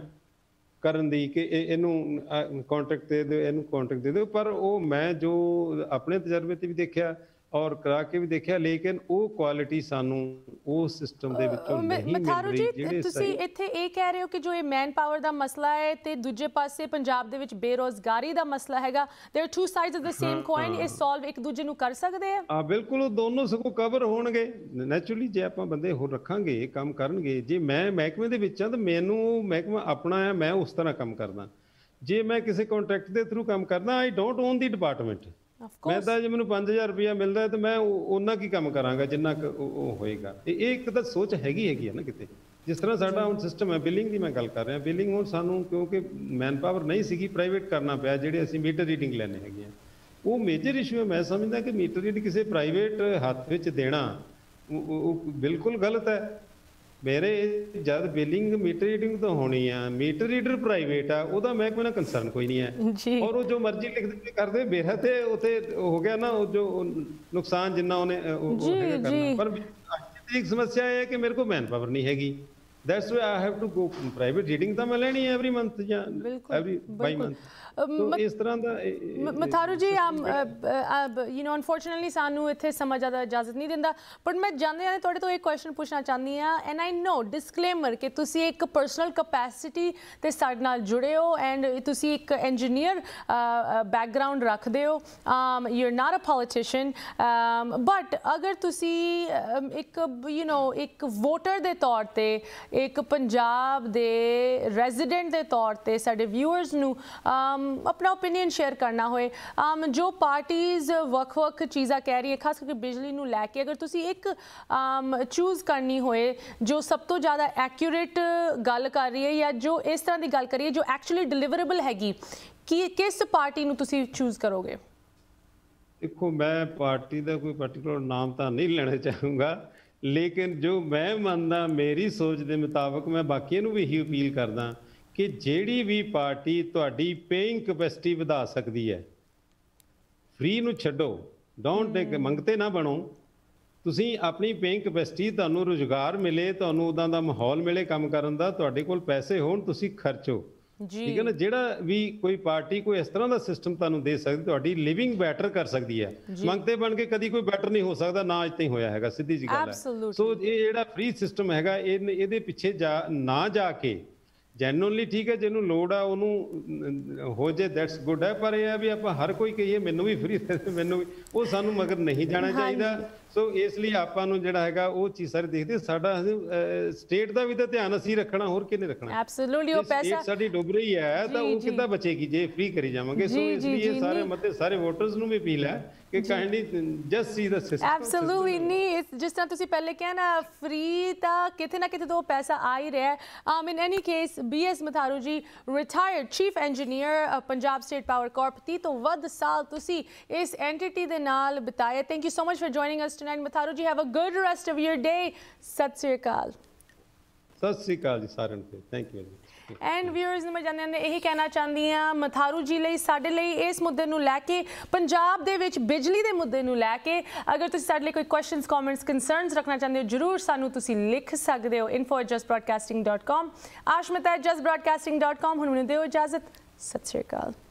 ਕਰਨ ਦੀ ਕਿ ਇਹਨੂੰ ਕੰਟਰੈਕਟ ਦੇ ਦਿਓ, ਇਹਨੂੰ ਕੰਟਰੈਕਟ ਦੇ ਦਿਓ, ਪਰ ਉਹ ਮੈਂ ਜੋ ਆਪਣੇ ਤਜਰਬੇ ਤੇ ਵੀ ਦੇਖਿਆ ਔਰ ਕਰਾ ਕੇ ਵੀ ਦੇਖਿਆ, ਲੇਕਿਨ ਉਹ ਕੁਆਲਿਟੀ ਸਾਨੂੰ ਉਸ ਸਿਸਟਮ ਦੇ ਵਿੱਚੋਂ ਨਹੀਂ ਮਿਲ ਰਹੀ। ਜਿਹੜੇ ਤੁਸੀਂ ਇੱਥੇ ਇਹ ਕਹਿ ਰਹੇ ਹੋ ਕਿ ਜੋ ਇਹ ਮੈਨ ਪਾਵਰ ਦਾ ਮਸਲਾ ਹੈ ਤੇ ਦੂਜੇ ਪਾਸੇ ਪੰਜਾਬ ਦੇ ਵਿੱਚ ਬੇਰੋਜ਼ਗਾਰੀ ਦਾ ਮਸਲਾ ਹੈਗਾ, there are two sides of the same coin, ਇਹ ਸੋਲਵ ਇੱਕ ਦੂਜੇ ਨੂੰ ਕਰ ਸਕਦੇ ਆ? ਹਾਂ ਬਿਲਕੁਲ, ਉਹ ਦੋਨੋਂ ਸਗੋਂ ਕਵਰ ਹੋਣਗੇ ਨੈਚੁਰਲੀ। ਜੇ ਆਪਾਂ ਬੰਦੇ ਹੋਰ ਰੱਖਾਂਗੇ ਕੰਮ ਕਰਨਗੇ, ਜੇ ਮੈਂ ਮਹਿਕਮੇ ਦੇ ਵਿੱਚ ਹਾਂ ਤਾਂ ਮੈਨੂੰ ਮਹਿਕਮਾ ਆਪਣਾ ਹੈ, ਮੈਂ ਉਸ ਤਰ੍ਹਾਂ ਕੰਮ ਕਰਦਾ। ਜੇ ਮੈਂ ਕਿਸੇ ਕੰਟਰੈਕਟ ਦੇ ਥਰੂ ਕੰਮ ਕਰਦਾ, I don't own the department. ਮੈਂ ਤਾਂ ਜੇ ਮੈਨੂੰ ਪੰਜ ਹਜ਼ਾਰ ਰੁਪਇਆ ਮਿਲਦਾ ਤੇ ਮੈਂ ਉਹਨਾਂ ਕੀ ਕੰਮ ਕਰਾਂਗਾ ਜਿੰਨਾ ਕੁ ਉਹ ਹੋਏਗਾ। ਇਹ ਇੱਕ ਤਾਂ ਸੋਚ ਹੈਗੀ ਹੈਗੀ ਹੈ ਨਾ ਕਿਤੇ। ਜਿਸ ਤਰ੍ਹਾਂ ਸਾਡਾ ਹੁਣ ਸਿਸਟਮ ਹੈ ਬਿਲਿੰਗ ਦੀ, ਮੈਂ ਗੱਲ ਕਰ ਰਿਹਾ, ਬਿਲਿੰਗ ਹੁਣ ਸਾਨੂੰ ਕਿਉਂਕਿ ਮੈਨ ਪਾਵਰ ਨਹੀਂ ਸੀਗੀ, ਪ੍ਰਾਈਵੇਟ ਕਰਨਾ ਪਿਆ, ਜਿਹੜੇ ਅਸੀਂ ਮੀਟਰ ਰੀਡਿੰਗ ਲੈਣੇ ਹੈਗੇ ਆ। ਉਹ ਮੇਜਰ ਇਸ਼ੂ ਹੈ। ਮੈਂ ਸਮਝਦਾ ਕਿ ਮੀਟਰ ਰੀਡਿੰਗ ਕਿਸੇ ਪ੍ਰਾਈਵੇਟ ਹੱਥ ਵਿੱਚ ਦੇਣਾ ਉਹ ਬਿਲਕੁਲ ਗਲਤ ਹੈ। ਮੇਰੇ ਜਦ ਬਿਲਿੰਗ ਮੀਟਰ ਰੀਡਿੰਗ ਤੋਂ ਹੋਣੀ ਆ, ਮੀਟਰ ਰੀਡਰ ਪ੍ਰਾਈਵੇਟ ਆ, ਉਹਦਾ ਮਹਿਕਮੇ ਨਾਲ ਕੰਸਰਨ ਕੋਈ ਨਹੀਂ ਹੈ ਔਰ ਉਹ ਜੋ ਮਰਜ਼ੀ ਲਿਖਦੇ ਕਰਦੇ ਮੇਰਾ ਤੇ ਉੱਥੇ ਹੋ ਗਿਆ ਨਾ, ਉਹ ਜੋ ਨੁਕਸਾਨ ਜਿੰਨਾ ਉਹਨੇ ਉਹ ਹੈਗਾ ਕਰਨਾ। ਪਰ ਇੱਕ ਸਮੱਸਿਆ ਇਹ ਹੈ ਕਿ ਮੇਰੇ ਕੋਲ ਮੈਨ ਪਾਵਰ ਨਹੀਂ ਹੈਗੀ, that's why I have to go private reading ਤਾਂ ਮੈਂ ਲੈਣੀ ਹੈ every month ਜਾਂ every by month। तो इस तरह ਦਾ Matharu ji you know unfortunately ਸਾਨੂੰ ਇੱਥੇ ਸਮਾਂ ਜ਼ਿਆਦਾ ਇਜਾਜ਼ਤ ਨਹੀਂ ਦਿੰਦਾ, ਬਟ ਮੈਂ ਜਾਂਦੇ ਹਾਂ ਤੁਹਾਡੇ ਤੋਂ ਇੱਕ ਕੁਐਸਚਨ ਪੁੱਛਣਾ ਚਾਹੁੰਦੀ ਹਾਂ। ਐਂਡ ਆਈ ਨੋ ਡਿਸਕਲੇਮਰ ਕਿ ਤੁਸੀਂ ਇੱਕ ਪਰਸਨਲ ਕਪੈਸਿਟੀ ਤੇ ਸਾਡੇ ਨਾਲ ਜੁੜੇ ਹੋ ਐਂਡ ਤੁਸੀਂ ਇੱਕ ਇੰਜੀਨੀਅਰ ਬੈਕਗਰਾਊਂਡ ਰੱਖਦੇ ਹੋ, you are not a politician, but ਅਗਰ ਤੁਸੀਂ ਇੱਕ ਯੂ نو ਇੱਕ ਵੋਟਰ ਦੇ ਤੌਰ ਤੇ, ਇੱਕ ਪੰਜਾਬ ਦੇ ਰੈਜ਼ੀਡੈਂਟ ਦੇ ਤੌਰ ਤੇ ਸਾਡੇ ਵਿਊਅਰਸ ਨੂੰ अपना ओपीनियन शेयर करना होए, जो पार्टीज़ वक् वक् चीज़ा कह रही है खास करके बिजली नूं लैके, अगर तुसी एक चूज़ करनी होए जो सब तो ज़्यादा एक्यूरेट गल कर रही है या जो इस तरह की गल कर रही है जो एक्चुअली डिलीवरेबल हैगी, कि किस पार्टी नूं तुसी चूज़ करोगे? देखो मैं पार्टी का कोई पर्टिकुलर नाम तो नहीं लेना चाहूँगा, ਲੇਕਿਨ ਜੋ ਮੈਂ ਮੰਨਦਾ, ਮੇਰੀ ਸੋਚ ਦੇ ਮੁਤਾਬਕ ਮੈਂ ਬਾਕੀਆਂ ਨੂੰ ਵੀ ਇਹੀ ਅਪੀਲ ਕਰਦਾ ਕਿ ਜਿਹੜੀ ਵੀ ਪਾਰਟੀ ਤੁਹਾਡੀ ਪੇਇੰਗ ਕਪੈਸਿਟੀ ਵਧਾ ਸਕਦੀ ਹੈ, ਫ੍ਰੀ ਨੂੰ ਛੱਡੋ, ਡੋਂਟ ਟੇਕ ਮੰਗਤੇ ਨਾ ਬਣੋ। ਤੁਸੀਂ ਆਪਣੀ ਪੇਇੰਗ ਕਪੈਸਿਟੀ, ਤੁਹਾਨੂੰ ਰੁਜ਼ਗਾਰ ਮਿਲੇ, ਤੁਹਾਨੂੰ ਉਦਾਂ ਦਾ ਮਾਹੌਲ ਮਿਲੇ ਕੰਮ ਕਰਨ ਦਾ, ਤੁਹਾਡੇ ਕੋਲ ਪੈਸੇ ਹੋਣ, ਤੁਸੀਂ ਖਰਚੋ। ਠੀਕ ਹੈ ਨਾ। ਜਿਹੜਾ ਵੀ ਕੋਈ ਪਾਰਟੀ ਕੋਈ ਇਸ ਤਰ੍ਹਾਂ ਦਾ ਸਿਸਟਮ ਤੁਹਾਨੂੰ ਦੇ ਸਕਦੀ, ਤੁਹਾਡੀ ਲਿਵਿੰਗ ਬੈਟਰ ਕਰ ਸਕਦੀ ਹੈ। ਮੰਗਤੇ ਬਣ ਕੇ ਕਦੀ ਕੋਈ ਬੈਟਰ ਨਹੀਂ ਹੋ ਸਕਦਾ, ਨਾ ਅੱਜ ਤਾਈਂ ਹੋਇਆ ਹੈਗਾ, ਸਿੱਧੀ ਜੀ ਗੱਲ ਹੈ। ਸੋ ਇਹ ਜਿਹੜਾ ਫ੍ਰੀ ਸਿਸਟਮ ਹੈਗਾ, ਇਹ ਇਹਦੇ ਪਿੱਛੇ ਜਾ ਨਾ ਜਾ ਕੇ ਜੈਨੂਅਨਲੀ, ਠੀਕ ਹੈ, ਜਿਹਨੂੰ ਲੋੜ ਆ ਉਹਨੂੰ ਹੋ ਜੇ, ਦੈਟਸ ਗੁੱਡ ਹੈ। ਪਰ ਇਹ ਹੈ ਵੀ ਆਪਾਂ ਹਰ ਕੋਈ ਕਹੀਏ ਮੈਨੂੰ ਵੀ ਫ੍ਰੀ ਮੈਨੂੰ ਵੀ, ਉਹ ਸਾਨੂੰ ਮਗਰ ਨਹੀਂ ਜਾਣਾ ਚਾਹੀਦਾ। ਸੋ ਇਸ ਲਈ ਆਪਾਂ ਨੂੰ ਜਿਹੜਾ ਹੈਗਾ ਉਹ ਚੀਜ਼ ਸਾਰੇ ਦੇਖਦੇ, ਸਾਡਾ ਸਟੇਟ ਦਾ ਵੀ ਤਾਂ ਧਿਆਨ ਅਸੀਂ ਰੱਖਣਾ, ਹੋਰ ਕਿਹਨੇ ਰੱਖਣਾ। ਐਬਸੋਲੂਟਲੀ। ਉਹ ਪੈਸਾ ਸਾਡੀ ਡੁੱਬ ਰਹੀ ਹੈ ਤਾਂ ਉਹ ਕਿੱਦਾਂ ਬਚੇਗੀ ਜੇ ਫ੍ਰੀ ਕਰੀ ਜਾਵਾਂਗੇ। ਸੋ ਇਸ ਲਈ ਇਹ ਸਾਰੇ ਮਤੇ ਸਾਰੇ ਵੋਟਰਸ ਨੂੰ ਵੀ ਅਪੀਲ ਹੈ ਕਿ kindly just see the system. Absolutely ਨਹੀਂ, ਜਿਸ ਤਰ੍ਹਾਂ ਤੁਸੀਂ ਪਹਿਲੇ ਕਿਹਾ ਨਾ, ਫ੍ਰੀ ਤਾਂ ਕਿਤੇ ਨਾ ਕਿਤੇ ਤੋਂ ਪੈਸਾ ਆ ਹੀ ਰਿਹਾ ਹੈ। um in any case, B S Matharu ਜੀ, retired chief engineer Punjab state power corp, ਤੀਹ ਤੋਂ ਵੱਧ ਸਾਲ ਤੁਸੀਂ ਇਸ ਐਂਟੀਟੀ ਦੇ ਨਾਲ ਬਿਤਾਏ। Thank you so much for joining us tonight, Matharu ji. Have a good rest of your day. Sat Sri ਅਕਾਲ। ਸਤਿ ਸ੍ਰੀ ਅਕਾਲ ਜੀ ਸਾਰਿਆਂ ਨੂੰ। Thank you. ਐਂਡ ਵਿਊਅਰਸ ਨੂੰ ਮੈਂ ਜਾਂਦੇ ਨੇ ਇਹੀ ਕਹਿਣਾ ਚਾਹੁੰਦੀ ਹਾਂ, ਮਥਾਰੂ ਜੀ ਲਈ, ਸਾਡੇ ਲਈ ਇਸ ਮੁੱਦੇ ਨੂੰ ਲੈ ਕੇ, ਪੰਜਾਬ ਦੇ ਵਿੱਚ ਬਿਜਲੀ ਦੇ ਮੁੱਦੇ ਨੂੰ ਲੈ ਕੇ ਅਗਰ ਤੁਸੀਂ ਸਾਡੇ ਲਈ ਕੋਈ ਕੁਐਸਚਨਸ, ਕਮੈਂਟਸ, ਕੰਸਰਨਸ ਰੱਖਣਾ ਚਾਹੁੰਦੇ ਹੋ, ਜ਼ਰੂਰ ਸਾਨੂੰ ਤੁਸੀਂ ਲਿਖ ਸਕਦੇ ਹੋ info at just broadcasting dot com। Ashmita at just broadcasting dot com। ਹੁਣ ਮੈਨੂੰ ਦਿਓ ਇਜਾਜ਼ਤ। ਸਤਿ ਸ਼੍ਰੀ ਅਕਾਲ।